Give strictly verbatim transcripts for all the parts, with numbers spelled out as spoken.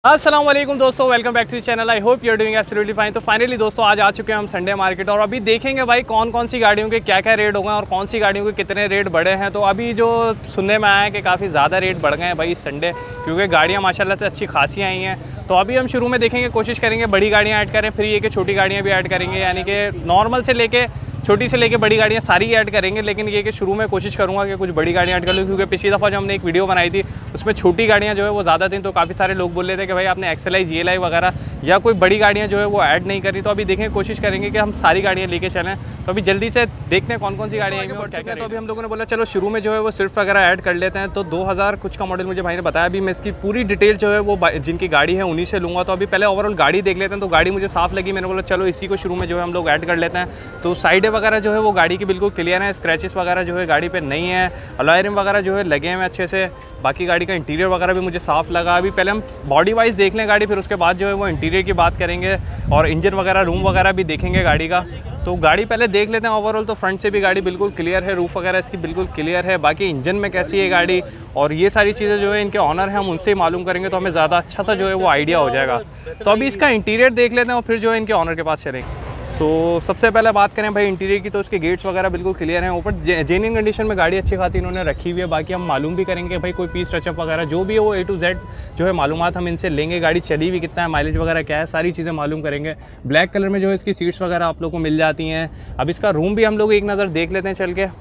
अस्सलाम वालेकुम दोस्तों, welcome back to channel. I hope you are doing absolutely fine. तो फाइनली दोस्तों आज आ चुके हैं हम संडे मार्केट और अभी देखेंगे भाई कौन कौन सी गाड़ियों के क्या क्या रेट हो गए और कौन सी गाड़ियों के कितने रेट बढ़े हैं। तो अभी जो सुनने में आया है कि काफ़ी ज़्यादा रेट बढ़ गए हैं भाई संडे, क्योंकि गाड़ियाँ माशाल्लाह से अच्छी खासी आई हैं। तो अभी हम शुरू में देखेंगे, कोशिश करेंगे बड़ी गाड़ियाँ ऐड करें, फिर ये कि छोटी गाड़ियाँ भी ऐड करेंगे, यानी कि नॉर्मल से लेके छोटी से लेके बड़ी गाड़ियाँ सारी ऐड करेंगे। लेकिन ये कि शुरू में कोशिश करूँगा कि कुछ बड़ी गाड़ियाँ ऐड कर लूँ, क्योंकि पिछली दफ़ा जो हमने एक वीडियो बनाई थी उसमें छोटी गाड़ियाँ जो है वो ज़्यादा थी। तो काफ़ी सारे लोग बोल रहे थे कि भाई आपने X L I, G L I वगैरह या कोई बड़ी गाड़ियाँ जो है वो ऐड नहीं करी। तो अभी देखें, कोशिश करेंगे कि हम सारी गाड़ियाँ लेके चलें। तो अभी जल्दी से देखते हैं कौन कौन सी गाड़ियाँ आएंगी और क्या क्या। तो अभी हम लोगों ने बोला चलो शुरू में जो है वो स्विफ्ट वगैरह ऐड कर लेते हैं। तो दो हज़ार कुछ का मॉडल मुझे भाई ने बताया। अभी मैं इसकी पूरी डिटेल जो है वो जिनकी गाड़ी है उन्हीं से लूँगा। तो अभी पहले ओवरऑल गाड़ी देख लेते हैं। तो गाड़ी मुझे साफ़ लगी, मैंने बोला चलो इसी को शुरू में जो है हम लोग ऐड कर लेते हैं। तो साइडें वगैरह जो है वो गाड़ी की बिल्कुल क्लियर है, स्क्रैचेस वगैरह जो है गाड़ी पे नहीं है, अलॉय रिम वगैरह जो है लगे हैं अच्छे से। बाकी गाड़ी का इंटीरियर वगैरह भी मुझे साफ़ लगा। अभी पहले हम बॉडी वाइज देख लें गाड़ी, फिर उसके बाद जो है वो इंटीरियर की बात करेंगे और इंजन वगैरह रूम वगैरह भी देखेंगे गाड़ी का। तो गाड़ी पहले देख लेते हैं ओवरऑल। तो फ्रंट से भी गाड़ी बिल्कुल क्लियर है, रूफ वगैरह इसकी बिल्कुल क्लियर है। बाकी इंजन में कैसी है गाड़ी और ये सारी चीज़ें जो है इनके ऑनर हैं हम उनसे ही मालूम करेंगे, तो हमें ज़्यादा अच्छा सा जो है वो आइडिया हो जाएगा। तो अभी इसका इंटीरियर देख लेते हैं और फिर जो है इनके ऑनर के पास चलेंगे। सो so, सबसे पहले बात करें भाई इंटीरियर की, तो उसके गेट्स वगैरह बिल्कुल क्लियर हैं। ऊपर जेन्युइन कंडीशन में गाड़ी अच्छी खासी इन्होंने रखी हुई है। बाकी हम मालूम भी करेंगे भाई कोई पीस टचअप वगैरह जो भी है वो ए टू जेड जो है मालूमात हम इनसे लेंगे। गाड़ी चली भी कितना है, माइलेज वगैरह क्या है, सारी चीज़ें मालूम करेंगे। ब्लैक कलर में जो है इसकी सीट्स वगैरह आप लोग को मिल जाती हैं। अब इसका रूम भी हम लोग एक नज़र देख लेते हैं चल के।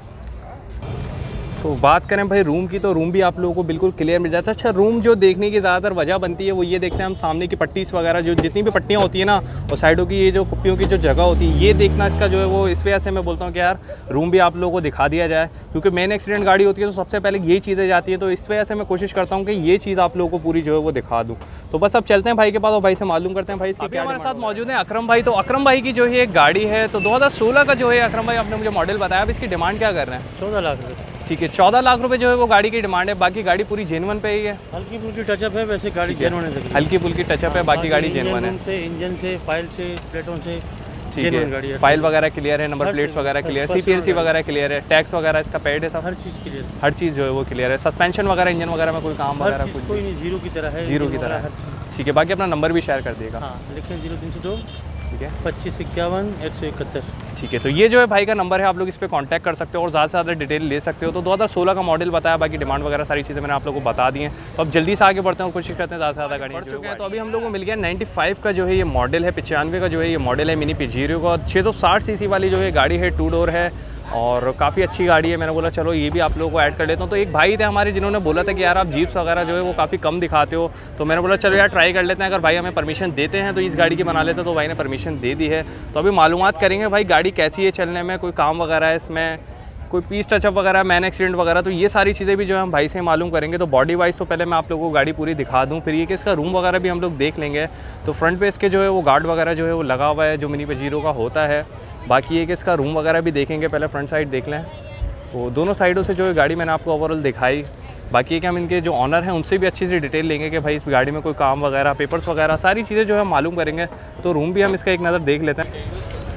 तो बात करें भाई रूम की, तो रूम भी आप लोगों को बिल्कुल क्लियर मिल जाता है। अच्छा, रूम जो देखने की ज़्यादातर वजह बनती है वो ये देखते हैं हम सामने की पट्टीस वगैरह जो जितनी भी पट्टियाँ होती है ना, और साइडों की ये जो कुप्पियों की जो जगह होती है, ये देखना इसका जो है वो इस वजह से मैं बोलता हूँ कि यार रूम भी आप लोगों को दिखा दिया जाए, क्योंकि मेन एक्सीडेंट गाड़ी होती है तो सबसे पहले यही चीज़ें जाती है। तो इस वजह से मैं कोशिश करता हूँ कि ये चीज़ आप लोगों को पूरी जो है वो दिखा दूँ। तो बस अब चलते हैं भाई के पास और भाई से मालूम करते हैं भाई इसकी क्या। हमारे साथ मौजूद है अकरम भाई। तो अकरम भाई की जो है एक गाड़ी है, तो दो हज़ार सोलह का जो है अकरम भाई आपने मुझे मॉडल बताया। अब इसकी डिमांड क्या कर रहे हैं? चौदह लाख रुपये। ठीक है, चौदह लाख रुपए जो है वो गाड़ी की डिमांड है। बाकी गाड़ी पूरी जेन्युइन पे ही है, हल्की फुल्की टचअप है, वैसे गाड़ी जेन्युइन है, हल्की फुल्की टचअप है, बाकी गाड़ी जेन्युइन है। से इंजन से फाइल से प्लेटों से ठीक है, फाइल वगैरह क्लियर है, नंबर प्लेट्स वगैरह क्लियर, सीपीएलसी वगैरह क्लियर है, टैक्स वगैरह इसका पेड है, सब हर चीज़ क्लियर, हर चीज़ जो है वो क्लियर है। सस्पेंशन वगैरह, इंजन वगैरह में कोई काम वगैरह कुछ कोई नहीं, जीरो की तरह है, जीरो की तरह है। ठीक है, बाकी अपना नंबर भी शेयर कर दिएगा। हाँ लिखें, जीरो तीन सौ दो ठीक है, पच्चीस इक्यावन एक सौ इकहत्तर। ठीक है, तो ये जो है भाई का नंबर है, आप लोग इस पर कांटेक्ट कर सकते हो और ज़्यादा से ज़्यादा डिटेल ले सकते हो। तो दो हज़ार सोलह का मॉडल बताया, बाकी डिमांड वगैरह सारी चीज़ें मैंने आप लोगों को बता दी हैं। तो अब जल्दी से आगे बढ़ते हैं और कोशिश करते हैं ज़्यादा से ज़्यादा गाड़ी बढ़ चुके हैं। तो अभी हम लोग को मिल गया नाइन्टी फाइव का जो है ये मॉडल है, पचानवे का जो है ये मॉडल है मिनी पजेरो का। छः सौ साठ सी सी वाली जो है गाड़ी है, टू डोर है और काफ़ी अच्छी गाड़ी है। मैंने बोला चलो ये भी आप लोगों को ऐड कर लेता हूँ। तो एक भाई थे हमारे जिन्होंने बोला था कि यार आप जीप्स वगैरह जो है वो काफ़ी कम दिखाते हो, तो मैंने बोला चलो यार ट्राई कर लेते हैं, अगर भाई हमें परमिशन देते हैं तो इस गाड़ी की बना लेते हैं। तो भाई ने परमिशन दे दी है। तो अभी मालूमात करेंगे भाई गाड़ी कैसी है चलने में, कोई काम वगैरह है इसमें, कोई पीस टचअप वगैरह, मैन एक्सीडेंट वगैरह, तो ये सारी चीज़ें भी जो है हम भाई से मालूम करेंगे। तो बॉडी वाइज तो पहले मैं आप लोगों को गाड़ी पूरी दिखा दूं, फिर ये कि इसका रूम वगैरह भी हम लोग देख लेंगे। तो फ्रंट पे इसके जो है वो गार्ड वगैरह जो है वो लगा हुआ है जो मिनी पजेरो का होता है। बाकी ये कि इसका रूम वगैरह भी देखेंगे, पहले फ्रंट साइड देख लें। तो दोनों साइडों से जो है गाड़ी मैंने आपको ओवरऑल दिखाई। बाकी कि हम इनके जो ऑनर हैं उनसे भी अच्छी सी डिटेल लेंगे कि भाई इस गाड़ी में कोई काम वगैरह, पेपर्स वगैरह, सारी चीज़ें जो है मालूम करेंगे। तो रूम भी हम इसका एक नज़र देख लेते हैं।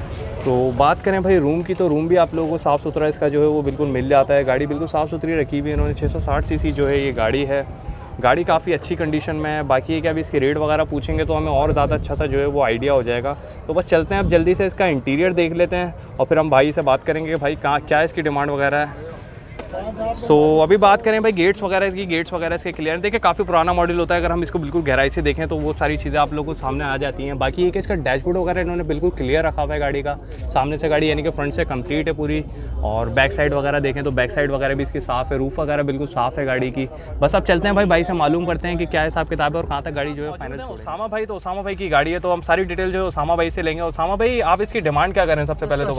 सो so, बात करें भाई रूम की, तो रूम भी आप लोगों को साफ़ सुथरा इसका जो है वो बिल्कुल मिल जाता है। गाड़ी बिल्कुल साफ़ सुथरी रखी हुई है इन्होंने। छः सौ साठ सीसी जो है ये गाड़ी है, गाड़ी काफ़ी अच्छी कंडीशन में है। बाकी ये कि अभी इसकी रेट वगैरह पूछेंगे तो हमें और ज़्यादा अच्छा सा जो है वो आइडिया हो जाएगा। तो बस चलते हैं अब जल्दी से इसका इंटीरियर देख लेते हैं और फिर हम भाई से बात करेंगे कि भाई कहाँ क्या इसकी डिमांड वगैरह है। सो so, अभी बात करें भाई गेट्स वगैरह की, गेट्स वगैरह इसके क्लियर। देखिए काफ़ी पुराना मॉडल होता है, अगर हम इसको बिल्कुल गहराई से देखें तो वो सारी चीज़ें आप लोगों को सामने आ जाती हैं। बाकी ये कि इसका डैशबोर्ड वगैरह इन्होंने बिल्कुल क्लियर रखा हुआ है गाड़ी का, सामने से गाड़ी यानी कि फ्रंट से कंप्लीट है पूरी। और बैक साइड वगैरह देखें तो बैक साइड वगैरह भी इसकी साफ़ है, रूफ वगैरह बिल्कुल साफ़ है गाड़ी की। बस अब चलते हैं भाई भाई से मालूम करते हैं कि क्या हिसाब किताब है और कहाँ तक गाड़ी जो है फाइनल। उसामा भाई, तो उसामा भाई की गाड़ी है, तो हम सारी डिटेल जो है उसामा भाई से लेंगे। उसामा भाई आप इसकी डिमांड क्या करें सबसे पहले तो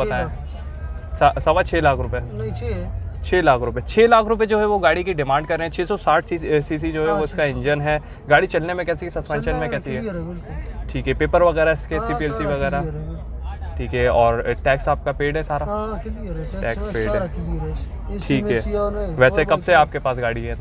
बताएं। सवा छः लाख रुपये छः लाख रुपए छः लाख रुपए जो है वो गाड़ी की डिमांड कर रहे हैं। छः सौ साठ सीसी जो है वो इसका इंजन है। गाड़ी चलने में कैसी है, सस्पेंशन में कैसी है? ठीक है, पेपर वगैरह इसके, सीपीएलसी वगैरह ठीक है, और टैक्स आपका पेड है सारा? टैक्स पेड है, ठीक है। वैसे कब से आपके पास गाड़ी है?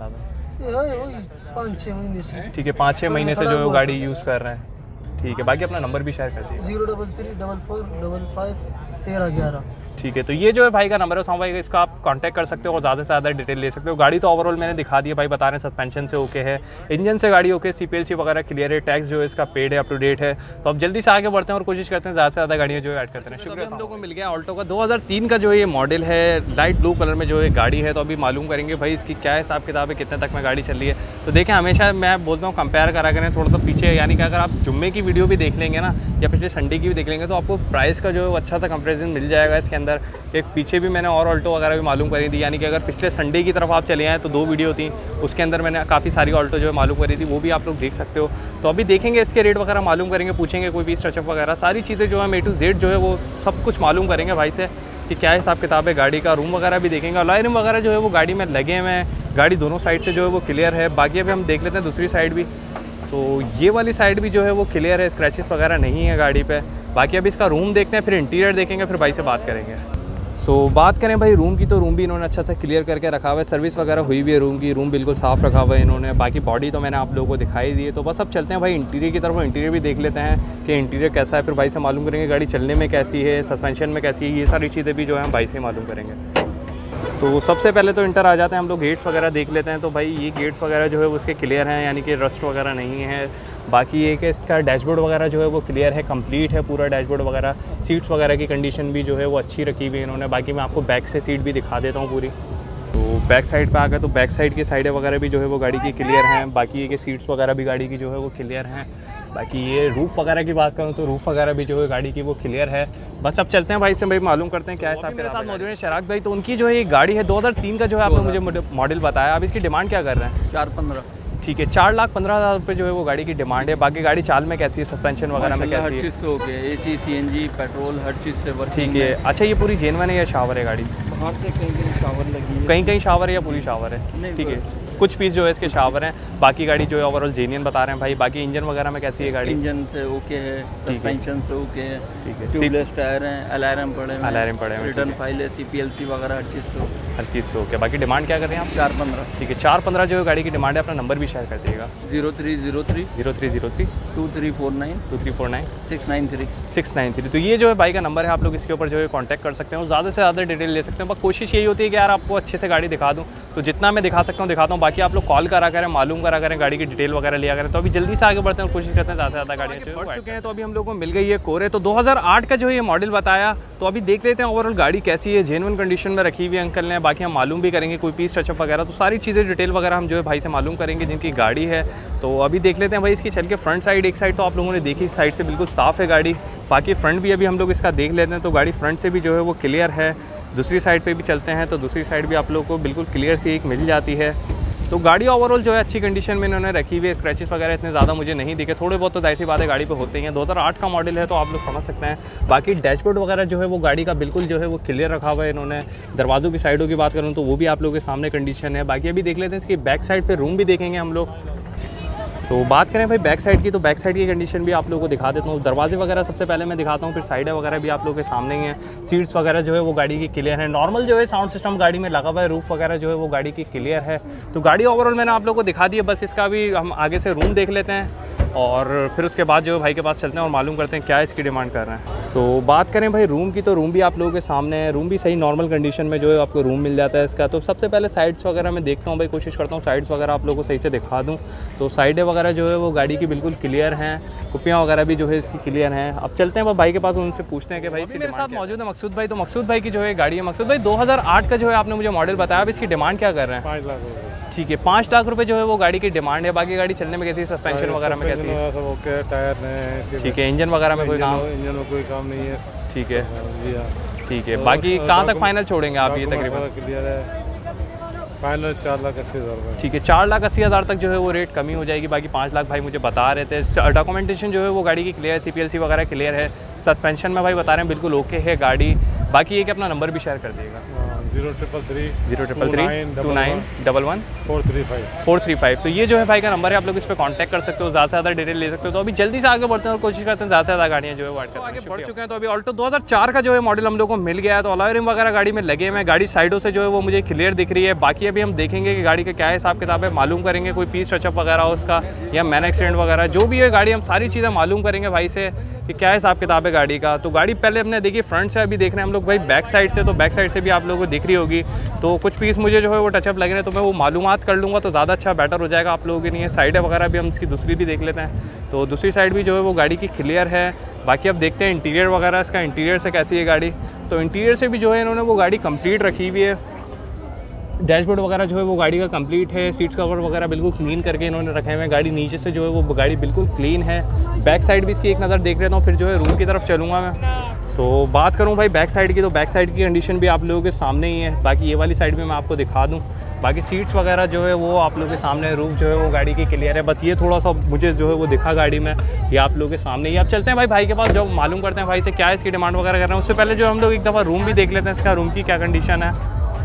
पाँच छः महीने से। ठीक है, पाँच छः महीने से जो है वो गाड़ी यूज़ कर रहे हैं। ठीक है, बाकी अपना नंबर भी शेयर कर दीजिए। Zero double three double four double five तेरह ग्यारह। ठीक है, तो ये जो है भाई का नंबर है उसामा भाई का, इसका आप कांटेक्ट कर सकते हो और ज़्यादा से ज़्यादा डिटेल ले सकते हो। गाड़ी तो ओवरऑल मैंने दिखा दी है भाई, बता रहे हैं सस्पेंशन से ओके है, इंजन से गाड़ी ओके, सीपीएलसी वगैरह क्लियर है, टैक्स जो है इसका पेड है, अप टू डेट है। तो अब जल्दी से आगे बढ़ते हैं और कोशिश करते हैं ज़्यादा से ज़्यादा गाड़ियाँ जो है ऐड करते हैं। शुक्रिया। हम लोग को मिल गया ऑल्टो का दो हज़ार तीन का जो है ये मॉडल है, लाइट ब्लू कलर में जो है गाड़ी है। तो अभी मालूम करेंगे भाई इसकी क्या हिसाब किताब है, कितने तक में गाड़ी चल रही है। तो देखें, हमेशा मैं बोलता हूँ कंपेयर करा करें थोड़ा सा पीछे, यानी कि अगर आप जुम्मे की वीडियो भी देख लेंगे ना या पिछले संडे की भी देख लेंगे तो आपको प्राइस का जो है अच्छा सा कंपेरिजन मिल जाएगा इसके अंदर। एक पीछे भी मैंने और ऑल्टो वगैरह भी मालूम करी थी, यानी कि अगर पिछले संडे की तरफ आप चले आए तो दो वीडियो थी, उसके अंदर मैंने काफ़ी सारी ऑल्टो जो है मालूम करी थी, वो भी आप लोग देख सकते हो। तो अभी देखेंगे इसके रेट वगैरह मालूम करेंगे, पूछेंगे कोई भी स्ट्रचअप वगैरह, सारी चीज़ें जो है ए टू जेड जो है वो सब कुछ मालूम करेंगे भाई से कि क्या हिसाब किताब है गाड़ी का। रूम वगैरह भी देखेंगे, अलॉय रूम वगैरह जो है वो गाड़ी में लगे हुए हैं, गाड़ी दोनों साइड से जो है वो क्लियर है। बाकी अभी हम देख लेते हैं दूसरी साइड भी, तो ये वाली साइड भी जो है वो क्लियर है, स्क्रैचेस वगैरह नहीं है गाड़ी पे। बाकी अभी इसका रूम देखते हैं, फिर इंटीरियर देखेंगे, फिर भाई से बात करेंगे। सो so, बात करें भाई रूम की, तो रूम भी इन्होंने अच्छा सा क्लियर करके रखा हुआ है, सर्विस वगैरह हुई भी है रूम की, रूम बिल्कुल साफ़ रखा हुआ है इन्होंने। बाकी बॉडी तो मैंने आप लोगों को दिखाई दी है। तो बस अब चलते हैं भाई इंटीरियर की तरफ, इंटीरियर भी देख लेते हैं कि इंटीरियर कैसा है, फिर भाई से मालूम करेंगे गाड़ी चलने में कैसी है, सस्पेंशन में कैसी है, ये सारी चीज़ें भी जो है हम भाई से मालूम करेंगे। तो so, सबसे पहले तो इंटर आ जाते हैं हम लोग, गेट्स वगैरह देख लेते हैं। तो भाई ये गेट्स वगैरह जो है उसके क्लियर हैं, यानी कि रस्ट वगैरह नहीं है। बाकी ये कि इसका डैशबोर्ड वगैरह जो है वो क्लियर है, कंप्लीट है पूरा डैशबोर्ड वगैरह। सीट्स वगैरह की कंडीशन भी जो है वो अच्छी रखी हुई है इन्होंने। बाकी मैं आपको बैक से सीट भी दिखा देता हूँ पूरी। तो बैक साइड पे आ गए तो बैक साइड की साइडें वगैरह भी जो है वो गाड़ी की क्लियर हैं। बाकी ये कि सीट्स वगैरह भी गाड़ी की जो है वो क्लियर हैं। बाकी ये रूफ़ वगैरह की बात करूँ तो रूफ़ वगैरह भी जो है गाड़ी की वो क्लियर है। बस अब चलते हैं भाई से भाई मालूम करते हैं क्या है। मेरे साथ मौजूद है शराक भाई, तो उनकी जो है ये गाड़ी है दो हज़ार तीन का जो है आपने मुझे मॉडल बताया। अब इसकी डिमांड क्या कर रहे हैं? चार पंद्रह। ठीक है, चार लाख पंद्रह हज़ार रुपये जो है वो गाड़ी की डिमांड है। बाकी गाड़ी चाल में कैसी है, सस्पेंशन वगैरह में कैसी है? हर चीज़ से हो गया, एसी सीएनजी पेट्रोल हर चीज़ से वर्क। ठीक है, अच्छा ये पूरी जेनवन है या शावर है गाड़ी? बाहर से कहीं कहीं शावर लगी है, कहीं कहीं शावर है या पूरी शावर है? ठीक है, कुछ पीस जो है इसके शावर हैं। बाकी गाड़ी जो है ओवरऑल जेन्युइन बता रहे हैं भाई। बाकी इंजन वगैरह में कैसी है गाड़ी? इंजन से ओके है, सस्पेंशन से ओके है, ठीक है, ट्यूबलेस टायर हैं, अलार्म पड़े हैं, अलार्म पड़े हैं, रिटर्न फाइल है, सीपीएलसी वगैरह हर चीज़ से हर चीज़ से ओके। बाकी डिमांड क्या कर रहे हैं आप? चार पंद्रह। ठीक है, चार पंद्रह जो है गाड़ी की डिमांड है। अपना नंबर भी शेयर कर दीजिएगा। Zero three zero three zero three zero three two three four nine two three four nine six nine three six nine three तो ये जो है भाई का नंबर है, आप लोग इसके ऊपर जो है कांटेक्ट कर सकते हैं और ज़्यादा से ज़्यादा डिटेल ले सकते हैं। बस कोशिश यही होती है कि यार आपको अच्छे से गाड़ी दिखा दूँ, तो जितना मैं दिखा सकता हूँ दिखाता हूँ। बाकी आप लोग कॉल करा करें, मालूम करा करें, गाड़ी की डिटेल वगैरह लिया करें। तो अभी जल्दी से आगे बढ़ते हैं और कोशिश करते हैं ज़्यादा से ज़्यादा गाड़ियाँ बढ़ चुके हैं। तो अभी हम लोग को मिल गई है कोरे, तो दो हज़ार आठ का जो है ये मॉडल बताया। तो अभी देख लेते हैं ओवरऑल गाड़ी कैसी है, जेन्युइन कंडीशन में रखी हुई है अंकल ने। बाकी हम मालूम भी करेंगे कोई पीस टचअप वगैरह, तो सारी चीज़ें डिटेल वगैरह हम जो है भाई से मालूम करेंगे जिनकी गाड़ी है। तो अभी देख लेते हैं भाई इसकी चल के फ्रंट साइड। एक साइड तो आप लोगों ने देखी, साइड से बिल्कुल साफ़ है गाड़ी। बाकी फ्रंट भी अभी हम लोग इसका देख लेते हैं, तो गाड़ी फ्रंट से भी जो है वो क्लियर है। दूसरी साइड पे भी चलते हैं तो दूसरी साइड भी आप लोगों को बिल्कुल क्लियर सी एक मिल जाती है। तो गाड़ी ओवरऑल जो है अच्छी कंडीशन में इन्होंने रखी हुई है। स्क्रैचेस वगैरह इतने ज़्यादा मुझे नहीं दिखे, थोड़े बहुत तो जाहिर सी बात है गाड़ी पे होते ही हैं। दो हज़ार आठ का मॉडल है तो आप लोग समझ सकते हैं। बाकी डैशबोर्ड वगैरह जो है वो गाड़ी का बिल्कुल जो है वो क्लियर रखा हुआ है इन्होंने। दरवाज़ों की साइडों की बात करूँ तो वो भी आप लोगों के सामने कंडीशन है। बाकी अभी देख लेते हैं इसकी बैक साइड पर रूम भी देखेंगे हम लोग। सो so, बात करें भाई बैक साइड की, तो बैक साइड की कंडीशन भी आप लोगों को दिखा देता हूँ। दरवाजे वगैरह सबसे पहले मैं दिखाता हूँ, फिर साइड वगैरह भी आप लोगों के सामने ही हैं। सीट्स वगैरह जो है वो गाड़ी की क्लियर है। नॉर्मल जो है साउंड सिस्टम गाड़ी में लगा हुआ है। रूफ वगैरह जो है वो गाड़ी की क्लियर है। तो गाड़ी ओवरऑल मैंने आप लोगों को दिखा दी है। बस इसका भी हम आगे से रूम देख लेते हैं और फिर उसके बाद जो है भाई के पास चलते हैं और मालूम करते हैं क्या इसकी डिमांड कर रहे हैं। सो so, बात करें भाई रूम की, तो रूम भी आप लोगों के सामने है। रूम भी सही नॉर्मल कंडीशन में जो है आपको रूम मिल जाता है इसका। तो सबसे पहले साइड्स वगैरह मैं देखता हूँ भाई, कोशिश करता हूँ साइड्स वगैरह आप लोगों को सही से दिखा दूँ। तो साइडें वगैरह जो है वो गाड़ी की बिल्कुल क्लियर हैं। कुप्पियाँ वगैरह भी जो है इसकी क्लियर हैं। अब चलते हैं भाई के पास, उनसे पूछते हैं कि भाई मेरे साथ मौजूद है मकसूद भाई। तो मकसूद भाई की जो है गाड़ी है। मकसूद भाई दो हज़ार आठ का जो है आपने मुझे मॉडल बताया, अब इसकी डिमांड क्या कर रहे हैं? पाँच लाख रुपये। ठीक है, पाँच लाख रुपए जो है वो गाड़ी की डिमांड है। बाकी गाड़ी चलने में कैसी है, सस्पेंशन वगैरह में कैसी है? सब ओके, टायर नए। ठीक है, इंजन वगैरह में कोई काम? इंजन में कोई काम नहीं है। ठीक है जी हाँ, ठीक है। बाकी कहाँ तक फाइनल छोड़ेंगे आप ये तकरीबन? क्लियर है, फाइनल चार लाख अस्सी हज़ार रुपये। ठीक है, चार लाख अस्सी हज़ार तक जो है वो रेट कमी हो जाएगी। बाकी पाँच लाख भाई मुझे बता रहे थे। डॉक्यूमेंटेशन जो है वो गाड़ी की क्लियर है, सीपीएलसी वगैरह क्लियर है। सस्पेंशन में भाई बता रहे हैं बिल्कुल ओके है गाड़ी। बाकी ये कि अपना नंबर भी शेयर कर दिएगा। Zero triple three zero triple three two nine double one four three five four three five. तो ये जो है भाई का नंबर है, आप लोग इस पर कांटेक्ट कर सकते हो, ज़्यादा से ज़्यादा डिटेल ले सकते हो। तो अभी जल्दी से आगे बढ़ते हैं और कोशिश करते हैं ज़्यादा से ज़्यादा गाड़ियाँ जो है वो आगे आगे बढ़ चुके हैं। तो अभी ऑल्टो दो हज़ार चार का जो है मॉडल हम लोग को मिल गया है। तो अलॉय रिम वगैरह गाड़ी में लगे हुए हैं, गाड़ी साइडों से जो है वो मुझे क्लियर दिख रही है। बाकी अभी हम देखेंगे कि गाड़ी का क्या हिसाब किताब है, मालूम करेंगे कोई पीस टचअप वगैरह हो उसका या मैन एक्सीडेंट वगैरह जो भी है गाड़ी, हम सारी चीज़ें मालूम करेंगे भाई से कि क्या हिसाब किताब है गाड़ी का। तो गाड़ी पहले हमने देखी फ्रंट से, अभी देख रहे हैं हम लोग भाई बैक साइड से। तो बैक साइड से भी आप लोगों को दिख रही होगी। तो कुछ पीस मुझे जो है वो टचअप लग रहे हैं, तो मैं वो मालूमात कर लूँगा तो ज़्यादा अच्छा बेटर हो जाएगा आप लोगों के लिए। साइडें वगैरह भी हम इसकी दूसरी भी देख लेते हैं। तो दूसरी साइड भी जो है वो गाड़ी की क्लियर है। बाकी अब देखते हैं इंटीरियर वगैरह इसका, इंटीरियर से कैसी है गाड़ी। तो इंटीरियर से भी जो है इन्होंने वो गाड़ी कंप्लीट रखी हुई है। डैशबोर्ड वगैरह जो है वो गाड़ी का कंप्लीट है। सीट्स कवर वगैरह बिल्कुल क्लीन करके इन्होंने रखे हुए हैं। गाड़ी नीचे से जो है वो गाड़ी बिल्कुल क्लीन है। बैक साइड भी इसकी एक नज़र देख लेता हूँ, फिर जो है रूम की तरफ चलूँगा मैं। सो so, बात करूँ भाई बैक साइड की, तो बैक साइड की कंडीशन भी आप लोगों के सामने ही है। बाकी ये वाली साइड भी मैं आपको दिखा दूँ। बाकी सीट्स वगैरह जो है वो आप लोगों के सामने, रूफ जो है वो गाड़ी की क्लियर है। बस ये थोड़ा सा मुझे जो है वो दिखा गाड़ी में, ये आप लोगों के सामने ही। आप चलते हैं भाई भाई के पास, जो मालूम करते हैं भाई से क्या इसकी डिमांड वगैरह कर रहे हैं। उससे पहले जो हम लोग एक दफ़ा रूम भी देख लेते हैं, इसका रूम की क्या कंडीशन है।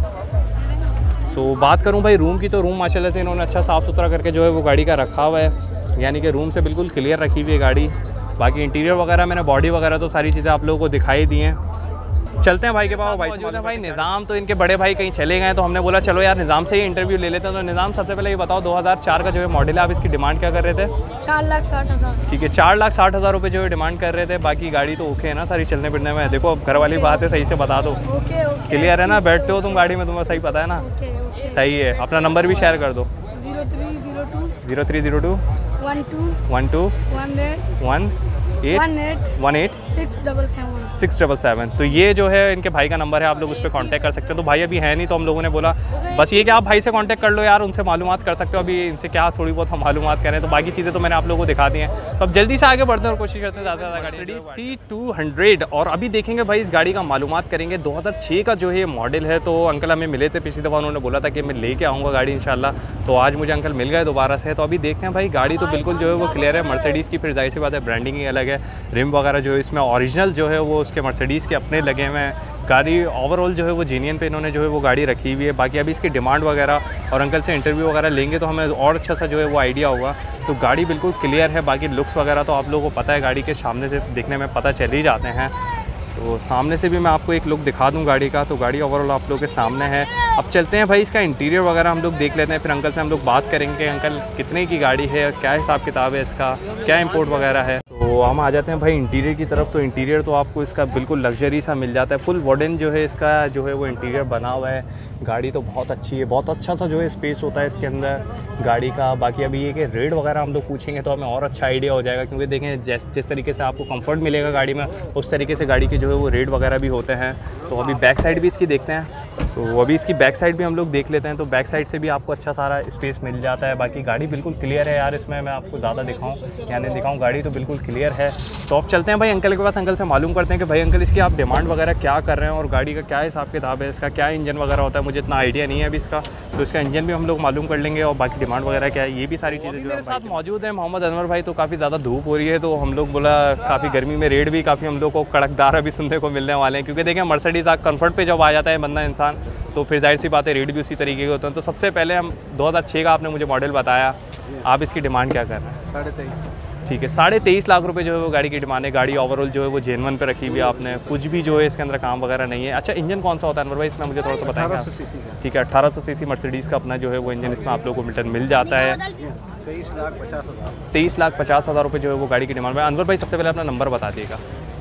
सो so, बात करूं भाई रूम की, तो रूम माशाल्लाह से इन्होंने अच्छा साफ़ सुथरा करके जो है वो गाड़ी का रखा हुआ है, यानी कि रूम से बिल्कुल क्लियर रखी हुई है गाड़ी। बाकी इंटीरियर वगैरह मैंने बॉडी वगैरह तो सारी चीज़ें आप लोगों को दिखाई दी हैं। चलते हैं भाई के पास। भाई मौजूद है भाई निज़ाम, तो इनके बड़े भाई कहीं चले गए, तो हमने बोला चलो यार निज़ाम से ही इंटरव्यू ले लेते हैं। तो निज़ाम सबसे पहले ये बताओ, दो हज़ार चार का जो है मॉडल है, आप इसकी डिमांड क्या कर रहे थे? चार लाख साठ हज़ार। ठीक है, चार लाख साठ हज़ार रुपये जो है डिमांड कर रहे थे। बाकी गाड़ी तो ओके है ना सारी, चलने फिरने में? देखो अब घर वाली बात है, सही से बता दो। ओके ओके, क्लियर है ना? बैठते हो तुम गाड़ी में, तुम्हें सही पता है ना? Okay okay. सही है। अपना नंबर भी शेयर कर दो। Zero three zero two zero three zero two one two one two one eight one eight one eight one eight six double seven six double seven. तो ये जो है इनके भाई का नंबर है, आप लोग उस पर कांटेक्ट कर सकते हैं। तो भाई अभी है नहीं, तो हम लोगों ने बोला बस ये कि आप भाई से कांटेक्ट कर लो यार, उनसे मालूमात कर सकते हो। अभी इनसे क्या थोड़ी बहुत हम मालूमात करें, तो बाकी चीज़ें तो मैंने आप लोगों को दिखा दी हैं। तो अब जल्दी से आगे बढ़ते हैं और कोशिश करते हैं ज़्यादा से ज़्यादा गाड़ी सी टू हंड्रेड। और अभी देखेंगे भाई इस गाड़ी का मालूमात करेंगे। दो हज़ार छः का जो है मॉडल है। तो अंकल हमें मिले थे पिछली दफ़ा, उन्होंने बोला था कि मैं लेके आऊँगा गाड़ी इंशाल्लाह। तो आज मुझे अंकल मिल गए दोबारा से। तो अभी देखते हैं भाई, गाड़ी तो बिल्कुल जो है वो क्लियर है। मर्सिडीज़ की फिर जाहिर सी बात है ब्रांडिंग ही अलग है। रिम वगैरह जो है इसमें ओरिजिनल जो है वो उसके मर्सिडीज़ के अपने लगे हुए हैं। गाड़ी ओवरऑल जो है वो जेन्युइन पे इन्होंने जो है वो गाड़ी रखी हुई है। बाकी अभी इसकी डिमांड वगैरह और अंकल से इंटरव्यू वगैरह लेंगे तो हमें और अच्छा सा जो है वो आइडिया होगा। तो गाड़ी बिल्कुल क्लियर है। बाकी लुक्स वगैरह तो आप लोगों को पता है, गाड़ी के सामने से देखने में पता चल ही जाते हैं। तो सामने से भी मैं आपको एक लुक दिखा दूं गाड़ी का। तो गाड़ी ओवरऑल आप लोगों के सामने है। अब चलते हैं भाई इसका इंटीरियर वगैरह हम लोग देख लेते हैं, फिर अंकल से हम लोग बात करेंगे अंकल कितने की गाड़ी है, क्या हिसाब किताब है इसका, क्या इंपोर्ट वगैरह है। तो हम आ जाते हैं भाई इंटीरियर की तरफ। तो इंटीरियर तो आपको इसका बिल्कुल लग्जरी सा मिल जाता है। फुल वुडन जो है इसका जो है वो इंटीरियर बना हुआ है। गाड़ी तो बहुत अच्छी है, बहुत अच्छा सा जो है स्पेस होता है इसके अंदर गाड़ी का। बाकी अभी ये कि रेट वगैरह हम लोग पूछेंगे तो हमें और अच्छा आइडिया हो जाएगा, क्योंकि देखें जिस जिस तरीके से आपको कंफर्ट मिलेगा गाड़ी में, उस तरीके से गाड़ी के जो है वो रेट वगैरह भी होते हैं। तो अभी बैक साइड भी इसकी देखते हैं। सो so, अभी इसकी बैक साइड भी हम लोग देख लेते हैं। तो बैक साइड से भी आपको अच्छा सारा स्पेस मिल जाता है। बाकी गाड़ी बिल्कुल क्लियर है यार, इसमें मैं आपको ज़्यादा दिखाऊं या नहीं दिखाऊं, गाड़ी तो बिल्कुल क्लियर है। तो अब चलते हैं भाई अंकल के पास, अंकल से मालूम करते हैं कि भाई अंकल इसकी आप डिमांड वगैरह क्या कर रहे हैं और गाड़ी का क्या हिसाब किताब है, इसका क्या इंजन वगैरह होता है। मुझे इतना आइडिया नहीं है अभी इसका, तो इसका इंजन भी हम लोग मालूम कर लेंगे और बाकी डिमांड वगैरह क्या है, ये भी सारी चीज़ें मेरे साथ मौजूद है मोहम्मद अनवर भाई। तो काफ़ी ज़्यादा धूप हो रही है, तो हम लोग बोला काफ़ी गर्मी में रेट भी काफ़ी हम लोग को कड़कदार अभी सुनने को मिलने वाले हैं, क्योंकि देखें मर्सिडीज़ कंफर्ट पे जब आ जाता है बंदा इंसान, तो फिर जाहिर सी बात है रेट भी उसी तरीके के होते हैं। तो सबसे पहले हम दो हज़ार छः का आपने मुझे मॉडल बताया, आप इसकी डिमांड क्या कर रहे हैं? साढ़े तेईस। ठीक है, साढ़े तेईस लाख रुपए जो है वो गाड़ी की डिमांड है। गाड़ी ओवरऑल जो है वो जेनवन पे रखी हुई है आपने, कुछ भी जो है इसके अंदर काम वगैरह नहीं है। अच्छा इंजन कौन सा होता है अनवर भाई इसमें, मुझे थोड़ा सा बताएंगे आप? ठीक है, अठारह सौ सीसी मर्सिडीज़ का अपना जो है वो इंजन इसमें आप लोगों को मिलटर मिल जाता है। तेईस लाख पचास हज़ार तेईस लाख पचास हज़ार रुपये जो है वो गाड़ी की डिमांड में। अनवर भाई सबसे पहले अपना नंबर बता दिएगा।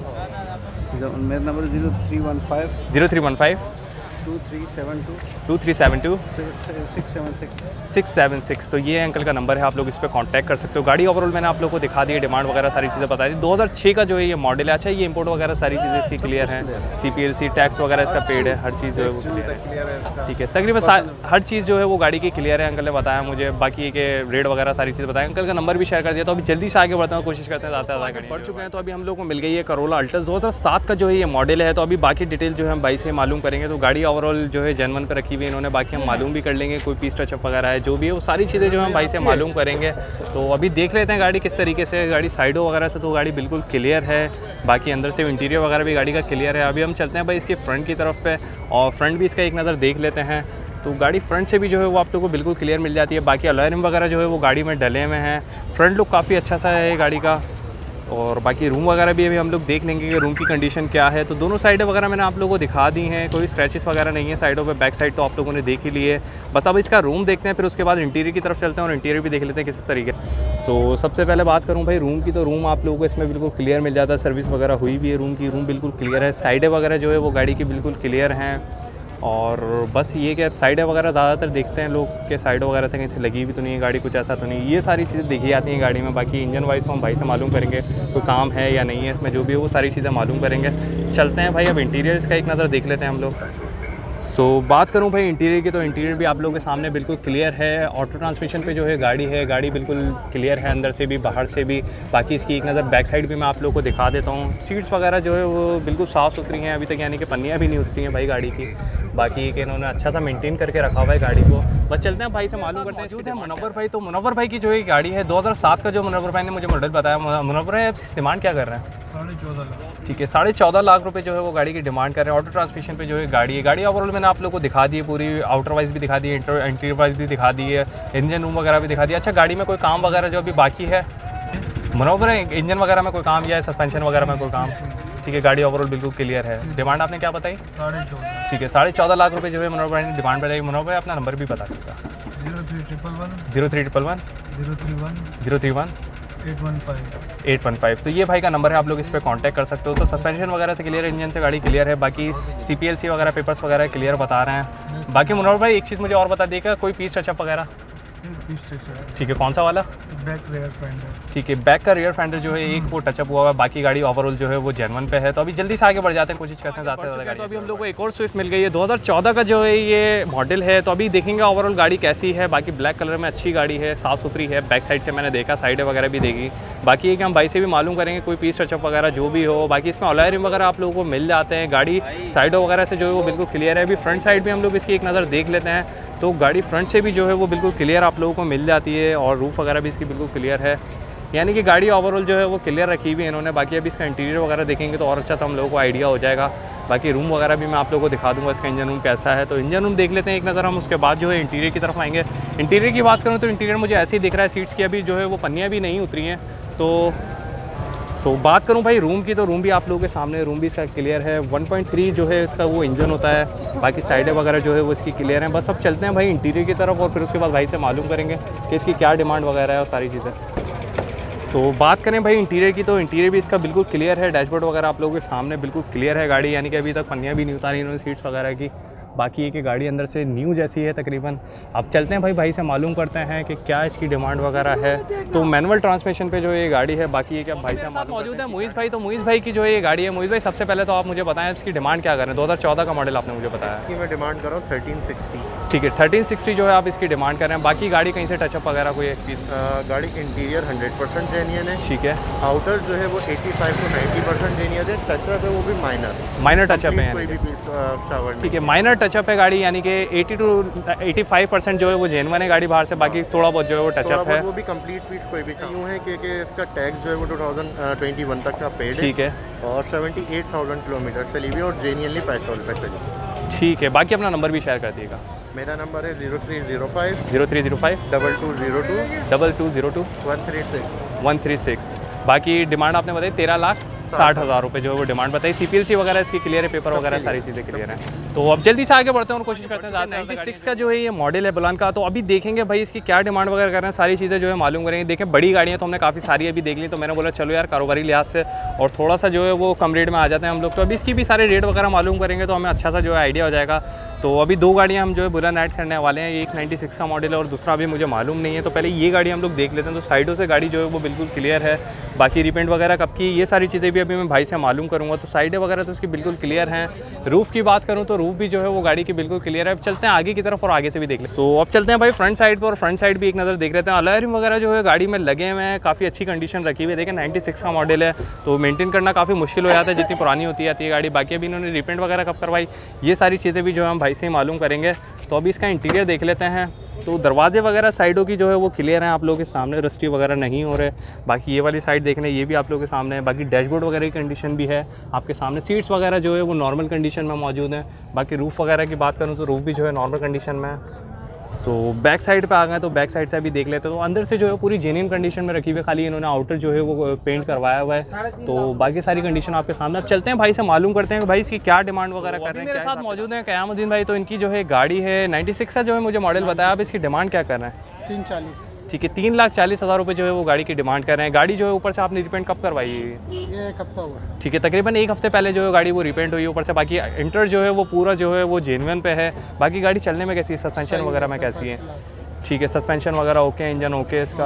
मेरा number zero three one five zero three one five two three seven two two three seven two six seven six six seven six. तो ये अंकल का नंबर है, आप लोग इस पर कांटेक्ट कर सकते हो। गाड़ी ओवरऑल मैंने आप लोग को दिखा दी है, डिमांड वगैरह सारी चीज़ें बता दी। दो हज़ार छः का जो है ये मॉडल है। अच्छा ये इंपोर्ट वगैरह सारी चीज़ें इसकी क्लियर हैं, C P L C tax वगैरह इसका पेड है, हर चीज़ जो है वो क्लियर है। ठीक है, तकरीबन हर चीज़ जो है वो गाड़ी की क्लियर है, अंकल ने बताया मुझे। बाकी के रेट वगैरह सारी चीज़ बताया, अंकल का नंबर भी शेयर कर दिया। तो अभी जल्दी से आगे बढ़ते हैं, कोशिश करते हैं ज़्यादा ज़्यादा गाड़ी बढ़ चुके हैं। तो अभी हम लोग को मिल गई है करोला अल्टस दो हज़ार सात का जो है ये मॉडल है। तो अभी बाकी डिटेल जो है हम भाई से मालूम करेंगे। तो गाड़ी ओवरऑल जो है जेनवन पे रखी हुई है इन्होंने, बाकी हम मालूम भी कर लेंगे कोई पीस टचअप वगैरह है जो भी है वो सारी चीज़ें जो हम भाई से मालूम करेंगे। तो अभी देख लेते हैं गाड़ी किस तरीके से, गाड़ी साइडों वगैरह से तो गाड़ी बिल्कुल क्लियर है, बाकी अंदर से इंटीरियर वगैरह भी गाड़ी का क्लियर है। अभी हम चलते हैं भाई इसके फ्रंट की तरफ पे और फ्रंट भी इसका एक नज़र देख लेते हैं। तो गाड़ी फ्रंट से भी जो है वो आप लोगों को बिल्कुल क्लियर मिल जाती है, बाकी अलॉय रिम वगैरह जो है वो गाड़ी में डले हुए हैं। फ्रंट लुक काफ़ी अच्छा सा है गाड़ी का, और बाकी रूम वगैरह भी अभी हम लोग देख लेंगे कि रूम की कंडीशन क्या है। तो दोनों साइडें वगैरह मैंने आप लोगों को दिखा दी हैं, कोई स्क्रैचेस वगैरह नहीं है साइडों पे। बैक साइड तो आप लोगों ने देख ही ली है, बस अब इसका रूम देखते हैं, फिर उसके बाद इंटीरियर की तरफ चलते हैं और इंटीरियर भी देख लेते हैं किस तरीके। सो so, सबसे पहले बात करूँ भाई रूम की, तो रूम आप लोगों को इसमें बिल्कुल क्लियर मिल जाता है, सर्विस वगैरह हुई भी है रूम की, रूम बिल्कुल क्लियर है। साइडें वगैरह जो है वो गाड़ी की बिल्कुल क्लियर हैं, और बस ये कि साइडें वगैरह ज़्यादातर देखते हैं लोग कि साइड वगैरह से कहीं से लगी भी तो नहीं है गाड़ी, कुछ ऐसा तो नहीं, ये सारी चीज़ें देखी जाती हैं गाड़ी में। बाकी इंजन वाइज तो हम भाई से मालूम करेंगे कोई काम है या नहीं है इसमें, जो भी है वो सारी चीज़ें मालूम करेंगे। चलते हैं भाई अब इंटीरियर इसका एक नज़र देख लेते हैं हम लोग। सो so, बात करूं भाई इंटीरियर की, तो इंटीरियर भी आप लोगों के सामने बिल्कुल क्लियर है। ऑटो ट्रांसमिशन पे जो है गाड़ी है, गाड़ी बिल्कुल क्लियर है अंदर से भी बाहर से भी। बाकी इसकी एक नज़र बैक साइड भी मैं आप लोगों को दिखा देता हूं। सीट्स वगैरह जो है वो बिल्कुल साफ़ सुथरी हैं अभी तक, यानी कि पन्नियाँ भी नहीं उतरी हैं भाई गाड़ी की। बाकी कि इन्होंने अच्छा सा मेंटेन करके रखा हुआ है गाड़ी को। बस चलते हैं भाई से मालूम करते हैं। मौजूद है मुनव्वर भाई, तो मुनव्वर भाई की जो ये गाड़ी है दो हज़ार सात का जो मुनव्वर भाई ने मुझे मॉडल बताया। मुनव्वर है डिमांड क्या कर रहे हैं? साढ़े चौदह लाख। ठीक है, साढ़े चौदह लाख रुपए जो है वो गाड़ी की डिमांड कर रहे हैं। ऑटो ट्रांसमिशन पे जो है गाड़ी है, गाड़ी ओवरऑल मैंने आप लोगों को दिखा दी है पूरी, आउटर वाइज भी दिखा दी है, इंटीरियर वाइज भी दिखा दी है, इंजन रूम वगैरह भी दिखा दिया। अच्छा, गाड़ी में कोई काम वगैरह जो अभी बाकी है मुनव्वर है, इंजन वगैरह में कोई काम या सस्पेंशन वगैरह में कोई काम? ठीक है, गाड़ी ओवरऑल बिल्कुल क्लियर है। डिमांड आपने क्या बताई? साढ़े चौदह। ठीक है, साढ़े चौदह लाख रुपए जो है मुनव्वर भाई ने डिमांड बताई। मुनव्वर भाई अपना नंबर भी बता दीजिएगा। Zero three triple one zero three triple one zero three one zero three one eight one five eight one five. तो ये भाई का नंबर है, आप लोग इस पर कांटेक्ट कर सकते हो। तो सस्पेंशन वगैरह से क्लियर है, इंजन से गाड़ी क्लियर है, बाकी सी पी एल सी वगैरह पेपर्स वगैरह क्लियर बता रहे हैं। बाकी मुनव्वर भाई एक चीज़ मुझे और बता देगा, कोई पीस टचअप वगैरह? ठीक है, कौन सा वाला? Back rear fender. ठीक है, बैक का रियर फेंडर जो है एक वो टचअप हुआ है, बाकी गाड़ी ओवरऑल जो है वो जेनवन पे है। तो अभी जल्दी से आगे बढ़ जाते हैं, कोशिश करते हैं ज़्यादा से ज़्यादा। तो अभी हम लोग को एक और स्विफ्ट मिल गई है, दो हज़ार चौदह का जो है ये मॉडल है। तो अभी देखेंगे ओवरऑल गाड़ी कैसी है। बाकी ब्लैक कलर में अच्छी गाड़ी है, साफ़ सुथरी है, बैक साइड से मैंने देखा, साइडें वगैरह भी देखी। बाकी ये कि हम भाई से भी मालूम करेंगे कोई पीस टचअप वगैरह जो भी हो। बाकी इसमें अलॉय रिम वगैरह आप लोगों को मिल जाते हैं, गाड़ी साइडों वगैरह से जो है वो बिल्कुल क्लियर है। अभी फ्रंट साइड भी हम लोग इसकी एक नज़र देख लेते हैं, तो गाड़ी फ्रंट से भी जो है वो बिल्कुल क्लियर आप लोगों को मिल जाती है, और रूफ़ वगैरह भी इसकी बिल्कुल क्लियर है, यानी कि गाड़ी ओवरऑल जो है वो क्लियर रखी हुई है इन्होंने। बाकी अभी इसका इंटीरियर वगैरह देखेंगे तो और अच्छा सा हम लोगों को आइडिया हो जाएगा। बाकी रूम वगैरह भी मैं आप लोगों को दिखा दूंगा, इसका इंजन रूम कैसा है। तो इंजन रूम देख लेते हैं एक नज़र हम, उसके बाद जो है इंटीरियर की तरफ आएंगे। इंटीरियर की बात करूँ तो इंटीरियर मुझे ऐसे ही दिख रहा है, सीट्स की अभी जो है वो पन्नियाँ भी नहीं उतरी हैं। तो सो so, बात करूं भाई रूम की, तो रूम भी आप लोगों के सामने, रूम भी इसका क्लियर है। वन पॉइंट थ्री जो है इसका वो इंजन होता है, बाकी साइडें वगैरह जो है वो इसकी क्लियर हैं। बस अब चलते हैं भाई इंटीरियर की तरफ, और फिर उसके बाद भाई से मालूम करेंगे कि इसकी क्या डिमांड वगैरह है और सारी चीज़ें। सो so, बात करें भाई इंटीरियर की, तो इंटीरियर भी इसका बिल्कुल क्लियर है, डैशबोर्ड वगैरह आप लोगों के सामने बिल्कुल क्लियर है गाड़ी, यानी कि अभी तक पन्नियाँ भी नहीं उतारी इन्होंने सीट्स वगैरह की। बाकी ये कि गाड़ी अंदर से न्यू जैसी है तकरीबन। अब चलते हैं भाई भाई से मालूम करते हैं कि क्या इसकी डिमांड वगैरह है। तो मैनुअल ट्रांसमिशन पे जो ये गाड़ी है, बाकी ये कि भाई से साथ मौजूद है मुइज़ भाई। तो मुइज़ भाई की जो ये गाड़ी है, मुइज़ भाई सबसे पहले तो आप मुझे बताएं इसकी डिमांड क्या कर रहे हैं? दो हज़ार चौदह का मॉडल आपने मुझे बताया। इसकी मैं डिमांड कर रहा हूँ थर्टीन सिक्सटी। ठीक है, थर्टीन सिक्सटी जो है आप इसकी डिमांड कर रहे हैं। बाकी गाड़ी कहीं से टचअप वगैरह कोई एक पीस? गाड़ी इंटीरियर हंड्रेड परसेंट जेन्युइन है। ठीक है, आउटर जो है वो eighty five two ninety percent genuine है। टचअप है वो भी माइनर माइनर टचअप है, कोई भी पीस शावर। ठीक है, माइनर टचअप है गाड़ी, यानी कि eighty two eighty five percent जो है वो जेन्युइन है गाड़ी बाहर से, बाकी थोड़ा बहुत जो है वो टचअप है। वो भी कंप्लीट पीस कोई भी यूँ है कि इसका टैक्स जो है वो टू थाउजेंड ट्वेंटी वन तक का पेड है। ठीक है, और सेवेंटी एट थाउजेंड किलोमीटर चली हुई और जेन्युइनली पेट्रोल पे चली। ठीक है, बाकी अपना नंबर भी शेयर कर दिएगा। मेरा नंबर है zero three zero five zero three zero five double two zero two double two zero two one three six one three six. बाकी डिमांड आपने बताई तेरह लाख साठ हज़ार रुपये जो है वो डिमांड बताई। सी पी एल सी वगैरह इसकी क्लियर है, पेपर वगैरह सारी चीज़ें क्लियर हैं। तो अब जल्दी से आगे बढ़ते हैं और कोशिश करते हैं। नाइन्टी सिक्स का जो है ये मॉडल है बुलान का, तो अभी देखेंगे भाई इसकी क्या डिमांड वगैरह कर रहे हैं, सारी चीज़ें जो है मालूम करेंगे। देखें बड़ी गाड़ियाँ तो हमने काफ़ी सारी अभी देख ली, तो मैंने बोला चलो यार कारोबारी लिहाज से और थोड़ा सा जो है वो कम रेट में आ जाते हैं हम लोग। तो अभी इसकी भी सारे रेट वगैरह मालूम करेंगे तो हमें अच्छा सा जो है आइडिया हो जाएगा। तो अभी दो गाड़ियाँ हम जो है बुलेट ऐड करने वाले हैं, एक नाइन्टी सिक्स का मॉडल है और दूसरा अभी मुझे मालूम नहीं है। तो पहले ये गाड़ी हम लोग देख लेते हैं। तो साइडों से गाड़ी जो है वो बिल्कुल क्लियर है, बाकी रिपेंट वगैरह कब की ये सारी चीज़ें भी अभी मैं भाई से मालूम करूँगा। तो साइडें वगैरह तो उसकी बिल्कुल क्लियर हैं। रूफ़ की बात करूँ तो रूफ़ भी जो है वो गाड़ी की बिल्कुल क्लियर है। अब चलते हैं आगे की तरफ और आगे से भी देख लें। तो अब चलते हैं भाई फ्रंट साइड पर, और फ्रंट साइड भी एक नज़र देख लेते हैं। अलॉयरिंग वगैरह जो है गाड़ी में लगे हुए हैं, काफ़ी अच्छी कंडीशन रखी हुई है। देखिए नाइन्टी सिक्स का मॉडल है तो मेंटेन करना काफ़ी मुश्किल हो जाता है जितनी पुरानी होती जाती है गाड़ी। बाकी अभी इन्होंने रिपेंट वगैरह कब करवाई ये सारी चीज़ें भी जो है हम भाई से ही मालूम करेंगे। तो अभी इसका इंटीरियर देख लेते हैं। तो दरवाजे वगैरह साइडों की जो है वो क्लियर हैं, आप लोगों के सामने रस्टी वगैरह नहीं हो रहे। बाकी ये वाली साइड देख लें, ये भी आप लोगों के सामने है। बाकी डैशबोर्ड वगैरह की कंडीशन भी है आपके सामने। सीट्स वगैरह जो है वो नॉर्मल कंडीशन में मौजूद हैं। बाकी रूफ़ वगैरह की बात करूँ तो रूफ़ भी जो है नॉर्मल कंडीशन में है। सो बैक साइड पे आ गए तो बैक साइड से अभी देख लेते हैं। तो अंदर से जो है पूरी जेन्युइन कंडीशन में रखी हुई है, खाली इन्होंने आउटर जो है वो पेंट करवाया हुआ है। तो बाकी सारी कंडीशन आपके सामने। अब चलते हैं भाई से मालूम करते हैं कि भाई इसकी क्या डिमांड वगैरह कर रहे हैं। मेरे साथ मौजूद हैं क़यामुद्दीन भाई। तो इनकी जो है गाड़ी है नाइन्टी सिक्स का जो है मुझे मॉडल बताया, आप इसकी डिमांड क्या कर रहे हैं? तीन चालीस। ठीक है, तीन लाख चालीस हज़ार रुपये जो है वो गाड़ी की डिमांड कर रहे हैं। गाड़ी जो है ऊपर से आपने रिपेंट कब करवाई है? ये एक हफ्ता हुआ। ठीक है, तकरीबन एक हफ्ते पहले जो है गाड़ी वो रिपेंट हुई ऊपर से। बाकी इंटर जो है वो पूरा जो है वो जेन्युइन पे है। बाकी गाड़ी चलने में कैसी है, सस्पेंशन वगैरह में कैसी है? ठीक है, सस्पेंशन वगैरह ओके, इंजन ओके इसका।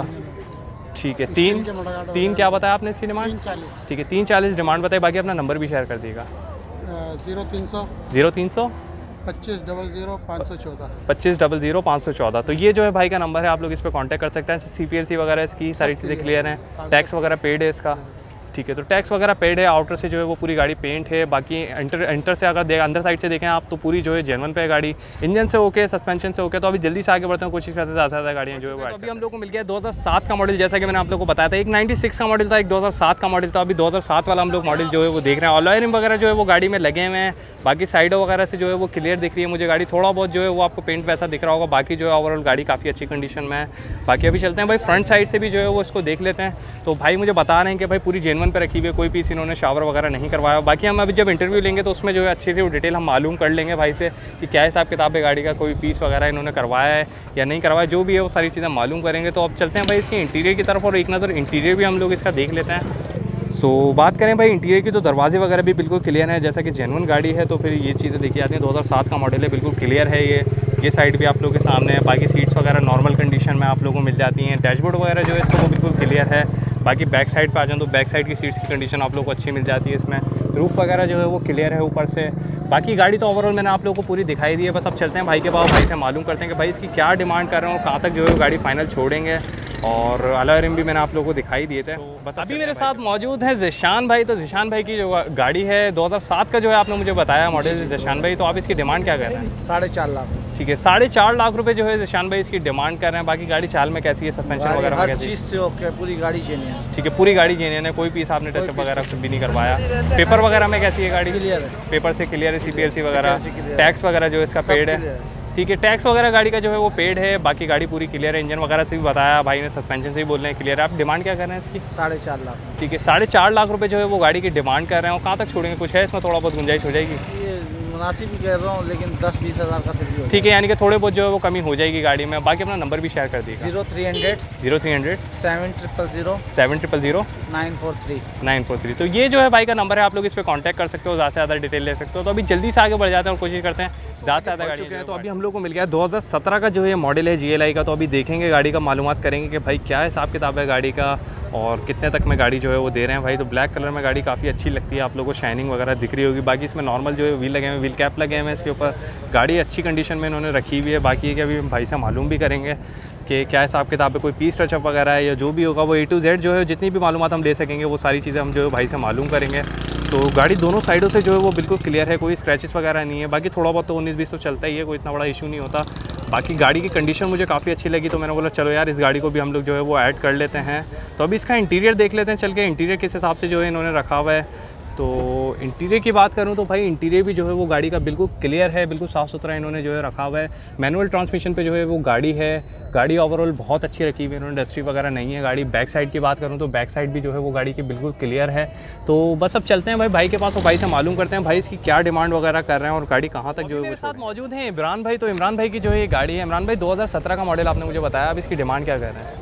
ठीक है, तीन तीन क्या बताया आपने इसकी डिमांड? ठीक है, तीन चालीस डिमांड बताई। बाकी अपना नंबर भी शेयर कर दिएगा। जीरो तीन सौ जीरो तीन सौ पच्चीस डबल जीरो पाँच सौ चौदह पच्चीस डबल जीरो पाँच सौ चौदह। तो ये जो है भाई का नंबर है, आप लोग इस पर कांटेक्ट कर सकते हैं। सी पी एल सी वगैरह इसकी सारी चीज़ें क्लियर हैं, टैक्स वगैरह पेड है इसका। ठीक है, तो टैक्स वगैरह पेड है। आउटर से जो है वो पूरी गाड़ी पेंट है। बाकी इंटर इंटर से अगर दे अंदर साइड से देखें आप तो पूरी जो है जेन्युइन पे है गाड़ी। इंजन से ओके, सस्पेंशन से ओके। तो अभी जल्दी से आगे बढ़ते हैं, कोशिश करते हैं ज़्यादा से ज़्यादा गाड़ियाँ जो है वो। अभी हम लोग को मिल गया दो हज़ार सात का मॉडल, जैसा कि मैंने आप लोग को बताया था। एक नाइन्टी सिक्स का मॉडल था, एक दो हज़ार सात का मॉडल था। अभी दो हज़ार सात वाला हम लोग मॉडल जो है वो देख रहे हैं। अलॉयरिंग वगैरह जो है वो गाड़ी में लगे हुए हैं। बाकी साइडों वगैरह से जो है वो क्लियर दिख रही है मुझे गाड़ी। थोड़ा बहुत जो है वो आपको पेंट वैसा दिख रहा होगा। बाकी जो है ओवरऑल गाड़ी काफ़ी अच्छी कंडीशन में है। बाकी अभी चलते हैं भाई फ्रंट साइड से भी जो है वो इसको देख लेते हैं। तो भाई मुझे बता रहे हैं कि भाई पूरी जेन्युइन पे रखी हुई है, कोई पीस इन्होंने शावर वगैरह नहीं करवाया। बाकी हम अभी जब इंटरव्यू लेंगे तो उसमें जो है अच्छे से वो डिटेल हम मालूम कर लेंगे भाई से कि क्या हिसाब किताब है गाड़ी का, कोई पीस वगैरह इन्होंने करवाया है या नहीं करवाया, जो भी है वो सारी चीज़ें मालूम करेंगे। तो अब चलते हैं भाई इसकी इंटीरियर की तरफ और एक नज़र इंटीरियर भी हम लोग इसका देख लेते हैं। सो so, बात करें भाई इंटीरियर की तो दरवाजे वगैरह भी बिल्कुल क्लियर है। जैसा कि जेन्युइन गाड़ी है तो फिर ये चीज़ें देखी जाती हैं। दो हज़ार सात का मॉडल है, बिल्कुल क्लियर है ये ये साइड भी आप लोगों के सामने है। बाकी सीट्स वगैरह नॉर्मल कंडीशन में आप लोगों को मिल जाती हैं। डैशबोर्ड वगैरह जो है इसका वो बिल्कुल क्लियर है। बाकी बैक साइड पे आ जाऊँ तो बैक साइड की सीट्स की कंडीशन आप लोगों को अच्छी मिल जाती है इसमें। रूफ़ वगैरह जो है वो क्लियर है ऊपर से। बाकी गाड़ी तो ओवरऑल मैंने आप लोगों को पूरी दिखाई दी है। बस अब चलते हैं भाई के पास, भाई से मालूम करते हैं कि भाई इसकी क्या डिमांड कर रहे हैं और कहाँ तक जो है गाड़ी फाइनल छोड़ेंगे। और अलॉयरिंग भी मैंने आप लोगों को दिखाई दिए थे। तो बस अभी मेरे साथ मौजूद है ज़िशान भाई। तो ज़िशान भाई की जो गाड़ी है दो हज़ार सात का जो है आपने मुझे बताया मॉडल ज़िशान भाई। तो आप इसकी डिमांड क्या कर रहे हैं? साढ़े चार लाख। ठीक है, साढ़े चार लाख रुपए जो है ज़िशान भाई इसकी डिमांड कर रहे हैं। बाकी गाड़ी चाल में कैसी है, सस्पेंशन वगैरह हर कैसी है? चीज़ से ओके, पूरी गाड़ी जेन्युइन। ठीक है, पूरी गाड़ी जेन्युइन है, कोई पीस आपने टचअप वगैरह कुछ भी नहीं करवाया। पेपर वगैरह में कैसी है गाड़ी? क्लियर है, पेपर से क्लियर है। सी पी एल सी वगैरह, टैक्स वगैरह जो है इसका पेड है। ठीक है, टैक्स वगैरह गाड़ी का जो है वो पेड है। बाकी गाड़ी पूरी क्लियर है। इंजन वगैरह से भी बताया भाई ने, सस्पेंशन से भी बोल रहे हैं क्लियर है। आप डिमांड क्या कर रहे हैं इसकी? साढ़े चार लाख। ठीक है, साढ़े चार लाख रुपए जो है वो गाड़ी की डिमांड कर रहे हैं। और कहाँ तक छोड़ेंगे, कुछ है इसमें थोड़ा बहुत गुंजाइश हो जाएगी? ये मुनासिब ही कह रहा हूँ, लेकिन दस बीस हज़ार का फिर भी। ठीक है, यानी कि थोड़े बहुत जो है वो कमी हो जाएगी गाड़ी में। बाकी अपना नंबर भी शेयर कर दीजिए। Zero three hundred zero three hundred seven triple zero seven triple zero nine four three nine four three. तो ये जो है भाई का नंबर है, आप लोग इस पर कांटेक्ट कर सकते हो, ज़्यादा से ज़्यादा डिटेल ले सकते हो। तो अभी जल्दी से आगे बढ़ जाते हैं और कोशिश करते हैं ज़्यादा से ज़्यादा गाड़ी चुके हैं। तो अभी हम लोग को मिल गया दो हज़ार सत्रह का जो है मॉडल है जी एल आई का। तो अभी देखेंगे गाड़ी का, मालूमात करेंगे कि भाई क्या हिसाब किताब है गाड़ी का और कितने तक में गाड़ी जो है वो दे रहे हैं भाई। तो ब्लैक कलर में गाड़ी काफ़ी अच्छी लगती है, आप लोगों को शाइनिंग वगैरह दिख रही होगी। बाकी इसमें नॉर्मल जो है व्हील लगे हुए हैं, व्हील कैप लगे हुए हैं इसके ऊपर। गाड़ी अच्छी कंडीशन में इन्होंने रखी हुई है। बाकी ये कि अभी भाई से मालूम भी करेंगे कि क्या हिसाब किताब है, कोई पीस टचअप वगैरह है या जो भी होगा वो ए टू जेड जो है जितनी भी मालूमात हम ले सकेंगे वो सारी चीज़ें हम जो है भाई से मालूम करेंगे। तो गाड़ी दोनों साइडों से जो है वो बिल्कुल क्लियर है, कोई स्क्रैचेस वगैरह नहीं है। बाकी थोड़ा बहुत तो उन्नीस बीस तो चलता ही है, कोई इतना बड़ा इशू नहीं होता। बाकी गाड़ी की कंडीशन मुझे काफ़ी अच्छी लगी तो मैंने बोला चलो यार इस गाड़ी को भी हम लोग जो है वो ऐड कर लेते हैं। तो अभी इसका इंटीरियर देख लेते हैं चल के, इंटीरियर किस हिसाब से जो है इन्होंने रखा हुआ है। तो इंटीरियर की बात करूं तो भाई इंटीरियर भी जो है वो गाड़ी का बिल्कुल क्लियर है, बिल्कुल साफ़ सुथरा इन्होंने जो है रखा हुआ है। मैनुअल ट्रांसमिशन पे जो है वो गाड़ी है। गाड़ी ओवरऑल बहुत अच्छी रखी हुई है इन्होंने, डस्टी वगैरह नहीं है गाड़ी। बैक साइड की बात करूं तो बैक साइड भी जो है वो गाड़ी की बिल्कुल क्लियर है। तो बस अब चलते हैं भाई भाई के पास और भाई से मालूम करते हैं भाई इसकी क्या डिमांड वगैरह कर रहे हैं और गाड़ी कहाँ तक जो है। मेरे साथ मौजूद हैं इमरान भाई। तो इमरान भाई की जो है गाड़ी है, इमरान भाई दो हज़ार सत्रह का मॉडल आपने मुझे बताया, अब इसकी डिमांड क्या कर रहे हैं?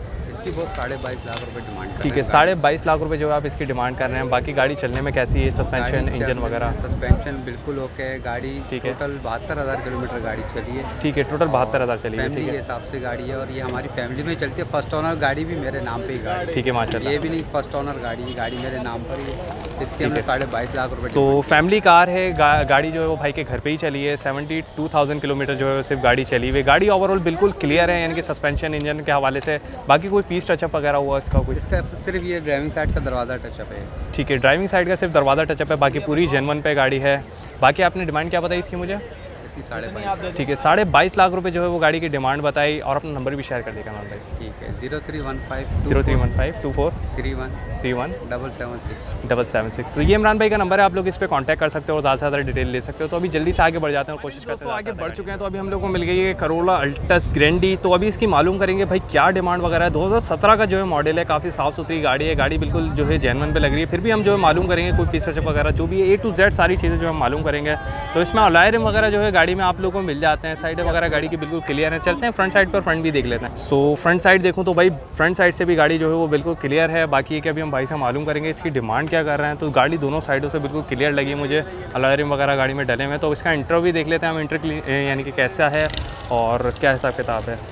इसकी वो साढ़े बाईस लाख रुपए डिमांड कर ठीक है, साढ़े बाईस लाख रुपए जो है आप इसकी डिमांड कर रहे हैं। बाकी गाड़ी चलने में कैसी है, सस्पेंशन, इंजन वगैरह? सस्पेंशन बिल्कुल ओके है गाड़ी। ठीक है, टोटल बहत्तर हज़ार किलोमीटर गाड़ी चली है। ठीक है, टोटल बहत्तर हज़ार चली है। फैमिली के हिसाब से गाड़ी है और ये हमारी फैमिली में चलती है। फर्स्ट ओनर गाड़ी भी मेरे नाम पे ही गाड़ी। ठीक है, माशाल्लाह। ये भी नहीं फर्स्ट ओनर गाड़ी, गाड़ी मेरे नाम पर ही है। इसके हमने साढ़े बाईस लाख रुपए। तो फैमिली कार है, गा, गाड़ी जो है वो भाई के घर पे ही चली है। सेवेंटी टू थाउजेंड किलोमीटर जो है सिर्फ गाड़ी चली हुई। गाड़ी ओवरऑल बिल्कुल क्लियर है, यानी कि सस्पेंशन, इंजन के हवाले से। बाकी कोई पीस टचअप वगैरह हुआ इसका कोई? इसका सिर्फ ये ड्राइविंग साइड का दरवाज़ा टचअप है। ठीक है, ड्राइविंग साइड का सिर्फ दरवाज़ा टचअप है, बाकी पूरी जेनवन पे गाड़ी है। बाकी आपने डिमांड क्या बताई इसकी मुझे? इसकी साढ़े बाईस। ठीक है, साढ़े बाईस लाख रुपए जो है वो गाड़ी की डिमांड बताई। और अपना नंबर भी शेयर कर देगा मैम भाई। ठीक है, zero three one five zero three one five two four three one three one double seven six double seven six. तो ये इमरान भाई का नंबर है, आप लोग इस पर कांटेक्ट कर सकते हो और ज़्यादा से ज़्यादा डिटेल ले सकते हो। तो अभी जल्दी से आगे बढ़ जाते हैं और कोशिश करते हैं। आगे बढ़ चुके हैं तो अभी हम लोग को मिल गई है करोला अल्टस ग्रैंडी। तो अभी इसकी मालूम करेंगे भाई क्या डिमांड वगैरह है। दो हज़ार सत्रह का जो है मॉडल है, काफ़ी साफ़ सुथरी गाड़ी है। गाड़ी बिल्कुल जो है जेनवन पे लग रही है। फिर भी हम जो है मालूम करेंगे कोई पीस टचअप वगैरह जो भी है, ए टू जेड सारी चीज़ें जो हम मालूम करेंगे। तो इसमें अलॉय रिम वगैरह जो है गाड़ी में आप लोगों को मिल जाते हैं। साइड वगैरह गाड़ी की बिल्कुल क्लियर है। चलते हैं फ्रंट साइड पर, फ्रंट भी देख लेते हैं। सो फ्रंट साइड देखूँ तो भाई फ्रंट साइड से भी गाड़ी जो है वो बिल्कुल क्लियर है। बाकी है कि अभी हम भाई से मालूम करेंगे इसकी डिमांड क्या कर रहे हैं। तो गाड़ी दोनों साइडों से बिल्कुल क्लियर लगी मुझे, अलॉय रिम वगैरह गाड़ी में डले हुए। तो इसका इंटरव्यू भी देख लेते हैं हम, इंटर यानी कि कैसा है और क्या हिसाब किताब है।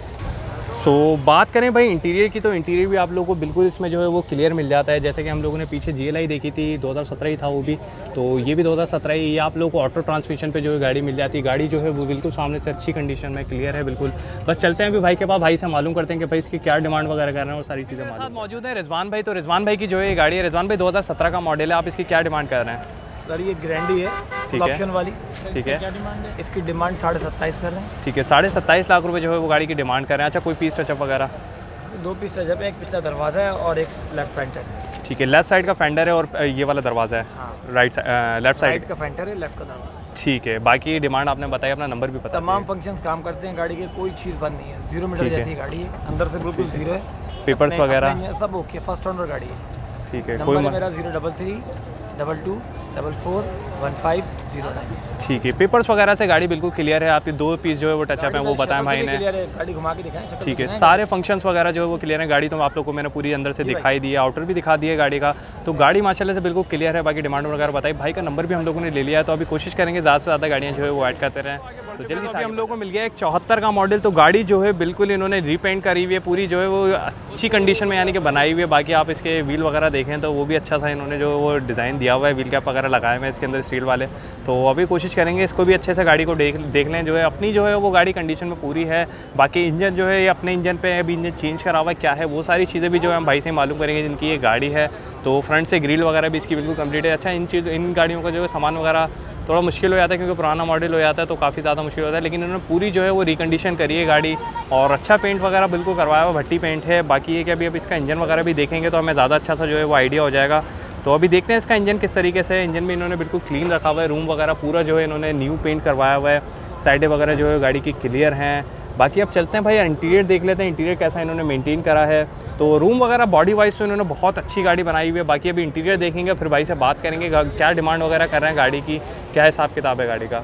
सो so, बात करें भाई इंटीरियर की, तो इंटीरियर भी आप लोगों को बिल्कुल इसमें जो है वो क्लियर मिल जाता है। जैसे कि हम लोगों ने पीछे जी एल आई देखी थी, दो हज़ार सत्रह ही था वो भी, तो ये भी दो हज़ार सत्रह ही। ये आप लोगों को ऑटो ट्रांसमिशन पे जो है गाड़ी मिल जाती है। गाड़ी जो है वो बिल्कुल सामने से अच्छी कंडीशन में क्लियर है बिल्कुल। बस चलते हैं अभी भाई के पास, भाई से मालूम करते हैं कि भाई इसकी क्या डिमांड वगैरह कर रहे हैं और सारी चीज़ें। साथ मौजूद है रिजवान भाई। तो रिजवान भाई की जो है गाड़ी है, रिजवान भाई दो हज़ार सत्रह का मॉडल है, आप इसकी क्या डिमांड कर रहे हैं? सर ये ग्रैंडी है, ठीक है, ऑप्शन वाली। ठीक है, इसकी डिमांड साढ़े सत्ताईस कर रहे हैं। ठीक है, साढ़े सत्ताईस लाख रुपए जो है वो गाड़ी की डिमांड कर रहे हैं। अच्छा, कोई पीस टचअप वगैरह? दो पीस टचअप है, एक पिछला दरवाज़ा है और एक लेफ्ट फेंटर है। ठीक है, लेफ्ट साइड का फेंडर है और ये वाला दरवाज़ा है। हाँ, राइट लेफ्ट साइड राइट का फेंटर है, लेफ्ट का दरवाज़ा। ठीक है, बाकी डिमांड आपने बताई, अपना नंबर भी पता। तमाम फंक्शंस काम करते हैं गाड़ी के, कोई चीज़ बंद नहीं है। जीरो मीटर जैसी गाड़ी है, अंदर से बिल्कुल जीरो है। पेपर्स वगैरह सब ओके, फर्स्ट ओनर गाड़ी है। ठीक है, कोई कोई मेरा zero double three double two double four one five zero nine. ठीक है, पेपर्स वगैरह से गाड़ी बिल्कुल क्लियर है। आपके दो पीस जो है वो टचअप है, वो बताएं भाई ने। गाड़ी घुमा के दिखाएं। ठीक है, सारे फंक्शंस वगैरह जो है वो क्लियर है। गाड़ी तो आप लोग को मैंने पूरी अंदर से दिखाई दी है, आउटर भी दिखा दिया है गाड़ी का। तो गाड़ी माशाल्लाह से बिल्कुल क्लियर है। बाकी डिमांड वगैरह बताई, भाई का नंबर भी हम लोगों ने ले लिया है। तो अभी कोशिश करेंगे ज़्यादा से ज़्यादा गाड़ियाँ जो है वो ऐड करते रहें। तो जल्दी से हम लोगों को मिल गया एक चौहत्तर का मॉडल। तो गाड़ी जो है बिल्कुल इन्होंने रीपेंट करी हुई है, पूरी जो है वो अच्छी कंडीशन में यानी कि बनाई हुई है। बाकी आप इसके व्हील वगैरह देखें तो वो भी अच्छा था, इन्होंने जो वो डिज़ाइन दिया हुआ है, व्हील कैप वगैरह लगाए हुए हैं इसके अंदर स्टील वाले। तो अभी कोशिश करेंगे इसको भी अच्छे से गाड़ी को देख देख लें। जो है अपनी जो है वो गाड़ी कंडीशन में पूरी है। बाकी इंजन जो है ये अपने इंजन पे अभी इंजन चेंज करा हुआ है, क्या है वो सारी चीज़ें भी जो है हम भाई से मालूम करेंगे जिनकी ये गाड़ी है। तो फ्रंट से ग्रिल वगैरह भी इसकी बिल्कुल कंप्लीट है। अच्छा, इन चीज़ इन गाड़ियों का जो है सामान वगैरह थोड़ा मुश्किल हो जाता है क्योंकि पुराना मॉडल हो जाता है तो काफ़ी ज़्यादा मुश्किल होता है। लेकिन इन्होंने पूरी जो है वो रिकंडीशन करी है गाड़ी और अच्छा पेंट वगैरह बिल्कुल करवाया हुआ, भट्टी पेंट है। बाकी ये कि अभी अब इसका इंजन वगैरह भी देखेंगे तो हमें ज़्यादा अच्छा सा जो है वो आइडिया हो जाएगा। तो अभी देखते हैं इसका इंजन किस तरीके से है। इंजन भी इन्होंने बिल्कुल क्लीन रखा हुआ है, रूम वगैरह पूरा जो है इन्होंने न्यू पेंट करवाया हुआ है। साइडें वगैरह जो है गाड़ी की क्लियर हैं। बाकी अब चलते हैं भाई इंटीरियर देख लेते हैं, इंटीरियर कैसा इन्होंने मेंटेन करा है। तो रूम वगैरह बॉडी वाइज तो इन्होंने बहुत अच्छी गाड़ी बनाई हुई है। बाकी अभी इंटीरियर देखेंगे, फिर भाई से बात करेंगे क्या डिमांड वगैरह कर रहे हैं गाड़ी की, क्या हिसाब किताब है गाड़ी का।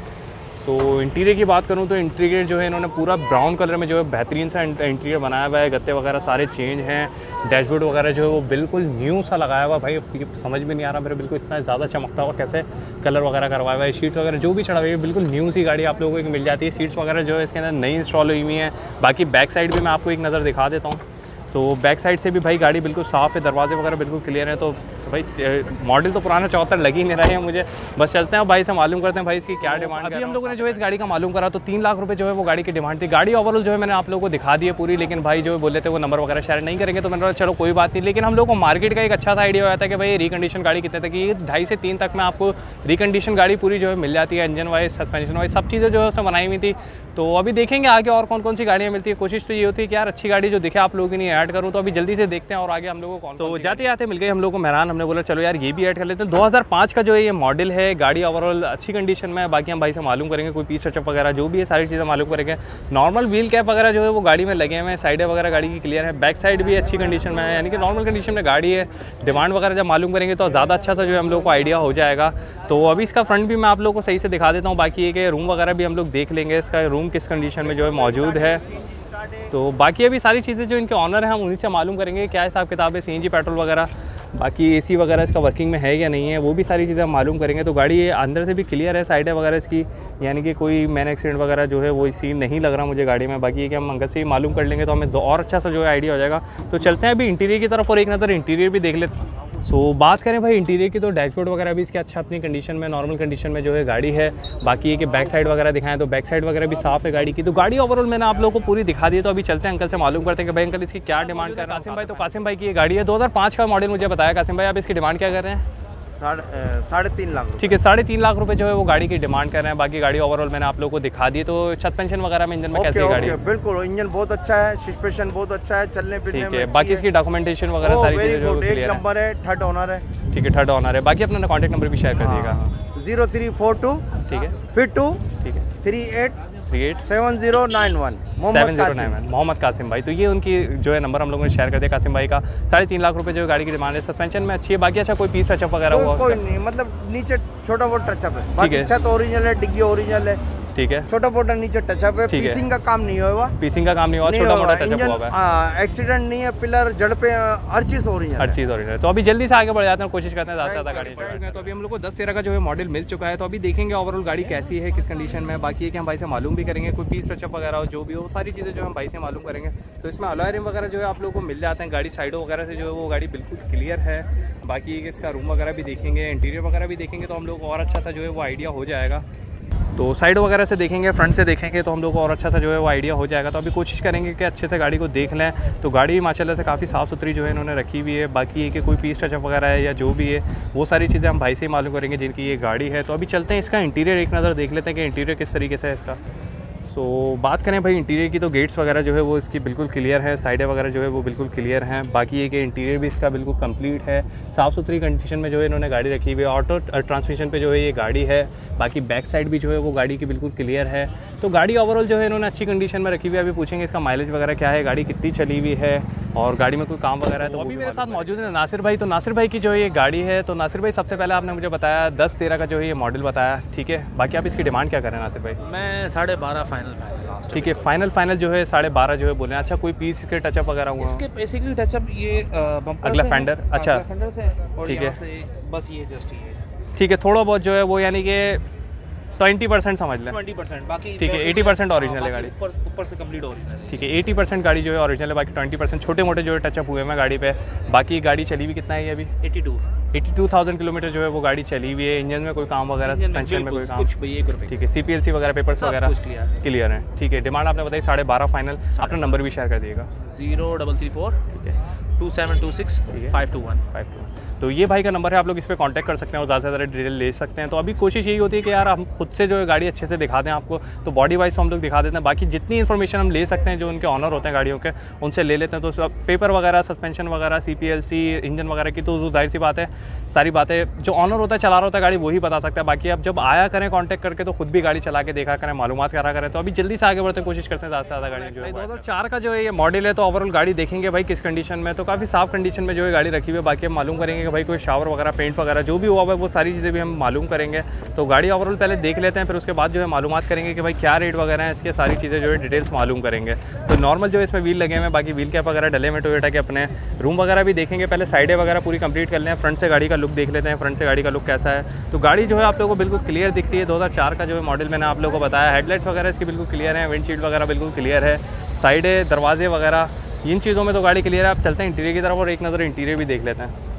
तो इंटीरियर की बात करूं तो इंटीरियर जो है इन्होंने पूरा ब्राउन कलर में जो है बेहतरीन सा इंटीरियर बनाया हुआ है। गत्ते वगैरह सारे चेंज हैं, डैशबोर्ड वगैरह जो है वो बिल्कुल न्यू सा लगाया हुआ। भाई समझ में नहीं आ रहा मेरे, बिल्कुल इतना ज़्यादा चमकता हुआ कैसे कलर वगैरह करवाया हुआ है। सीट्स वगैरह जो भी चढ़ा हुई है बिल्कुल न्यू सी गाड़ी आप लोगों को मिल जाती है। सीट्स वगैरह जो है इसके अंदर नई इंस्टॉल हुई हुई हैं। बाकी बैक साइड भी मैं आपको एक नज़र दिखा देता हूँ। तो बैक साइड से भी भाई गाड़ी बिल्कुल साफ़ है, दरवाजे वगैरह बिल्कुल क्लियर है। तो भाई मॉडल तो पुराना चौहत्तर लग ही नहीं रहे हैं मुझे। बस चलते हैं भाई से मालूम करते हैं भाई इसकी क्या डिमांड है। अभी हम लोगों ने जो है इस गाड़ी का मालूम करा तो तीन लाख रुपए जो है वो गाड़ी की डिमांड थी। गाड़ी ओवरऑल जो है मैंने आप लोगों को दिखा दी है पूरी, लेकिन भाई जो बोले थे वो नंबर वगैरह शेयर नहीं करेंगे। तो मैंने बोला चलो कोई बात नहीं। लेकिन हम लोग को मार्केट का एक अच्छा सा आइडिया हो जाता है कि भाई रिकंडीशन गाड़ी कितने तक, ये ढाई से तीन तक में आपको रिकंडीशन गाड़ी पूरी जो है मिल जाती है। इंजन वाइज, सस्पेंशन वाइज सब चीज़ें जो है उसमें बनाई हुई थी। तो अभी देखेंगे आगे और कौन कौन सी गाड़ियाँ मिलती है। कोशिश तो ये होती है कि यार अच्छी गाड़ी जो दिखे आप लोगों की नहीं ऐड करूँ। तो अभी जल्दी से देखते हैं और आगे हम लोगों को तो जाते जाते मिल गए हम लोग को मेहरान। हमने बोला चलो यार ये भी ऐड कर लेते हैं। दो हज़ार पाँच का जो है ये मॉडल है, गाड़ी ओवरऑल अच्छी कंडीशन में है। बाकी हम भाई से मालूम करेंगे कोई पीस टचअप वगैरह जो भी है सारी चीज़ें मालूम करेंगे। नॉर्मल व्हील कैप वगैरह जो है वो गाड़ी में लगे हुए हैं, साइडें वगैरह गाड़ी की क्लियर है, बैक साइड भी अच्छी कंडीशन में है, यानी कि नॉर्मल कंडीशन में गाड़ी है। डिमांड वगैरह जब मालूम करेंगे तो ज़्यादा अच्छा सा जो है हम लोग को आइडिया हो जाएगा। तो अभी इसका फ्रंट भी मैं आप लोग को सही से दिखा देता हूँ। बाकी ये कि रूम वगैरह भी हम लोग देख लेंगे, इसका रूम किस कंडीशन में जो है मौजूद है। तो बाकी अभी सारी चीज़ें जो इनके ऑनर हैं हम उन्हीं से मालूम करेंगे क्या हिसाब किताब है, सीएनजी पेट्रोल वगैरह, बाकी एसी वगैरह इसका वर्किंग में है या नहीं है, वो भी सारी चीज़ें हम मालूम करेंगे। तो गाड़ी ये अंदर से भी क्लियर है, साइडें वगैरह इसकी, यानी कि कोई मैन एक्सीडेंट वगैरह जो है वो सीन नहीं लग रहा मुझे गाड़ी में। बाकी ये कि हम अंकल से ही मालूम कर लेंगे तो हमें और अच्छा सा जो है आइडिया हो जाएगा। तो चलते हैं अभी इंटीरियर की तरफ और एक नज़र इंटीरियर भी देख लेते हैं। सो so, बात करें भाई इंटीरियर की तो डैशबोर्ड वगैरह भी इसके अच्छा अपनी कंडीशन में, नॉर्मल कंडीशन में जो है गाड़ी है। बाकी ये कि बैक साइड वगैरह दिखाएं तो बैक साइड वगैरह भी साफ़ है गाड़ी की। तो गाड़ी ओवरऑल मैंने आप लोगों को पूरी दिखा दी है। तो अभी चलते हैं अंकल से मालूम करते हैं कि भाई अंकल इसकी क्या डिमांड कर रहे हैं। कासिम भाई, तो कासिम भाई की ये गाड़ी है दो हज़ार पाँच का मॉडल मुझे बताया। कासिम भाई आप इसकी डिमांड क्या कर रहे हैं? साढ़े साढ़े तीन लाख। ठीक है, साढ़े तीन लाख रुपए जो है वो गाड़ी की डिमांड कर रहे हैं। बाकी गाड़ी ओवरऑल मैंने आप लोगों को दिखा दी। तो सस्पेंशन वगैरह में इंजन में कैसी गाड़ी है? बिल्कुल इंजन बहुत अच्छा है, सस्पेंशन बहुत अच्छा है, चलने फिरने ठीक है। बाकी इसकी डॉक्यूमेंटेशन वगैरह सारी चीज़ें जो एक नंबर है, थर्ड ओनर है। ठीक है, थर्ड ओनर है। बाकी अपना कॉन्टैक्ट नंबर भी शेयर कर दिएगा। जीरो थ्री फोर टू ठीक है, फिर टू ठीक है, three eight three eight seven zero nine one seven zero nine one Mohammad Qasim भाई। तो ये उनकी जो है नंबर हम लोगों ने शेयर कर दिया कासिम भाई का। साढ़े तीन लाख रुपए जो है गाड़ी की डिमांड है। सस्पेंशन में अच्छी है। बाकी अच्छा कोई पीस टचअप वगैरह हुआ? कोई नहीं, मतलब नीचे छोटा बहुत टचअप है, बाकी छत ओरिजिनल है, डिग्गी ओरिजिनल है। ठीक है, छोटा मोटा नीचे टचअप है, ठीक है। पीसिंग का काम नहीं हुआ, पीसिंग का काम नहीं हुआ, छोटा मोटा टचअप हुआ है। एक्सीडेंट नहीं है, पिलर जड़ पे हर चीज़ ओरिजिनल, हर चीज़ ओरिजिनल। तो अभी जल्दी से आगे बढ़ जाते हैं, कोशिश करते हैं ज़्यादा से ज़्यादा गाड़ी जो है। तो अभी हम लोग को दस तेरह का जो है मॉडल मिल चुका है। तो अभी देखेंगे ओवरऑल गाड़ी कैसी है, किस कंडीशन में। बाकी है कि हम भाई से मालूम भी करेंगे, कोई पीस टचअप वगैरह हो जो भी हो, सारी चीज़ें जो हम भाई से मालूम करेंगे। तो इसमें अलॉय रिम वगैरह जो है आप लोगों को मिल जाते हैं। गाड़ी साइडों वगैरह से जो है वो गाड़ी बिल्कुल क्लियर है। बाकी इसका रूम वगैरह भी देखेंगे, इंटीरियर वगैरह भी देखेंगे तो हम लोग को और अच्छा सा जो है वो आइडिया हो जाएगा। तो साइड वगैरह से देखेंगे, फ्रंट से देखेंगे तो हम लोग को और अच्छा सा जो है वो आइडिया हो जाएगा। तो अभी कोशिश करेंगे कि अच्छे से गाड़ी को देख लें। तो गाड़ी माशाल्लाह से काफ़ी साफ़ सुथरी जो है इन्होंने रखी हुई है। बाकी ये कि कोई पीस टचअप वगैरह है या जो भी है वो सारी चीज़ें हम भाई से ही मालूम करेंगे जिनकी ये गाड़ी है। तो अभी चलते हैं इसका इंटीरियर एक नज़र देख लेते हैं कि इंटीरियर किस तरीके से है इसका। सो so, बात करें भाई इंटीरियर की तो गेट्स वगैरह जो है वो इसकी बिल्कुल क्लियर है, साइडें वगैरह जो है वो बिल्कुल क्लियर हैं। बाकी ये कि इंटीरियर भी इसका बिल्कुल कंप्लीट है, साफ़ सुथरी कंडीशन में जो है इन्होंने गाड़ी रखी हुई है। ऑटो ट्रांसमिशन पे जो है ये गाड़ी है। बाकी बैक साइड भी जो है वो गाड़ी की बिल्कुल क्लियर है। तो गाड़ी ओवरऑल जो है इन्होंने अच्छी कंडीशन में रखी हुई है। अभी पूछेंगे इसका माइलेज वगैरह क्या है, गाड़ी कितनी चली हुई है और गाड़ी में कोई काम वगैरह है। तो अभी मेरे साथ मौजूद है नासिर भाई। तो नासिर भाई की जो है ये गाड़ी है। तो नासिर भाई सबसे पहले आपने मुझे बताया दस तेरह का जो है ये मॉडल बताया, ठीक है। बाकी आप इसकी डिमांड क्या करें नासिर भाई? मैं साढ़े बारह फाइनल फाइनल लास्ट। ठीक है, फाइनल फाइनल जो है साढ़े बारह जो है बोले। अच्छा कोई पीस इसके टचअप वगैरह हुआ? इसके बेसिकली टचअप ये बम्पर अगला फेंडर, अच्छा फेंडर से और ठीक है, यहाँ से बस ये जस्ट ये ठीक है। थोड़ा बहुत जो है वो यानी कि ट्वेंटी परसेंट समझ लें, ट्वेंटी परसेंट बाकी ठीक है। एटी परसेंट ओरिजिनल है गाड़ी, ऊपर ऊपर से कंप्लीट ओरिजिनल है। ठीक है। एटी परसेंट गाड़ी जो है ओरिजिनल है, बाकी ट्वेंटी परसेंट छोटे मोटे जो है टचअप हुए हैं गाड़ी पे। बाकी गाड़ी चली हुई कितना है ये अभी? Eighty two eighty two thousand kilometre जो है वो गाड़ी चली हुई है। इंजन में कोई काम वगैरह, सस्पेंशन में कोई काम, कुछ भी एक रुपये ठीक है। सीपीएलसी वगैरह पेपर्स वगैरह क्लियर है, ठीक है। डिमांड आपने बताई साढ़े बारह फाइनल। अपना नंबर भी शेयर कर दिएगा। जीरो डबल थ्री फोर ठीक है, two seven two six five two one five two. तो ये भाई का नंबर है, आप लोग इस पर कांटेक्ट कर सकते हैं और ज़्यादा से ज़्यादा डिटेल ले सकते हैं। तो अभी कोशिश यही होती है कि यार हम खुद से जो है गाड़ी अच्छे से दिखा दें आपको। तो बॉडी वाइज तो हम लोग दिखा देते हैं, बाकी जितनी इन्फॉर्मेशन हम ले सकते हैं जो उनके ऑनर होते हैं गाड़ियों के उनसे ले लेते हैं। तो सब पेपर वगैरह, सस्पेंशन वगैरह, सीपीएलसी, इंजन वगैरह की तो जाहिर सी बात है सारी बातें जो ऑनर होता है, चला रहा होता है गाड़ी, वही बता सकता है। बाकी अब जब आया करें कॉन्टैक्ट करके तो खुद भी गाड़ी चला के देखा करें, मालूमात करा करें। तो अभी जल्दी से आगे बढ़ते हैं, कोशिश करते हैं ज़्यादा से ज़्यादा गाड़ी जो है। दो हज़ार चार का जो है ये मॉडल है। तो ओवरऑल गाड़ी देखेंगे भाई किस कंडीशन में, तो काफ़ी साफ कंडीशन में जो है गाड़ी रखी हुई है। बाकी हम मालूम करेंगे कि भाई कोई शावर वगैरह, पेंट वगैरह जो भी हुआ है वो सारी चीज़ें भी हम मालूम करेंगे। तो गाड़ी ओवरऑल पहले देख लेते हैं, फिर उसके बाद जो है मालूमात करेंगे कि भाई क्या रेट वगैरह है इसके, सारी चीज़ें जो है डिटेल्स मालूम करेंगे। तो नॉर्मल जो है इसमें व्हील लगे हुए हैं, बाकी व्हील कैप वगैरह डले में टोयोटा के अपने। रूम वगैरह भी देखेंगे, पहले साइडें वगैरह पूरी कंप्लीट कर लें। फ्रंट से गाड़ी का लुक देख लेते हैं, फ्रंट से गाड़ी का लुक कैसा है। तो गाड़ी जो है आप लोगों को बिल्कुल क्लियर दिख रही है। दो हज़ार चार का जो है मॉडल मैंने आप लोगों को बताया। हेडलाइट्स वगैरह इसकी बिल्कुल क्लियर है, विंडशील्ड वगैरह बिल्कुल क्लियर है, साइडें, दरवाजे वगैरह, इन चीज़ों में तो गाड़ी क्लियर है। आप चलते हैं इंटीरियर की तरफ और एक नज़र इंटीरियर भी देख लेते हैं।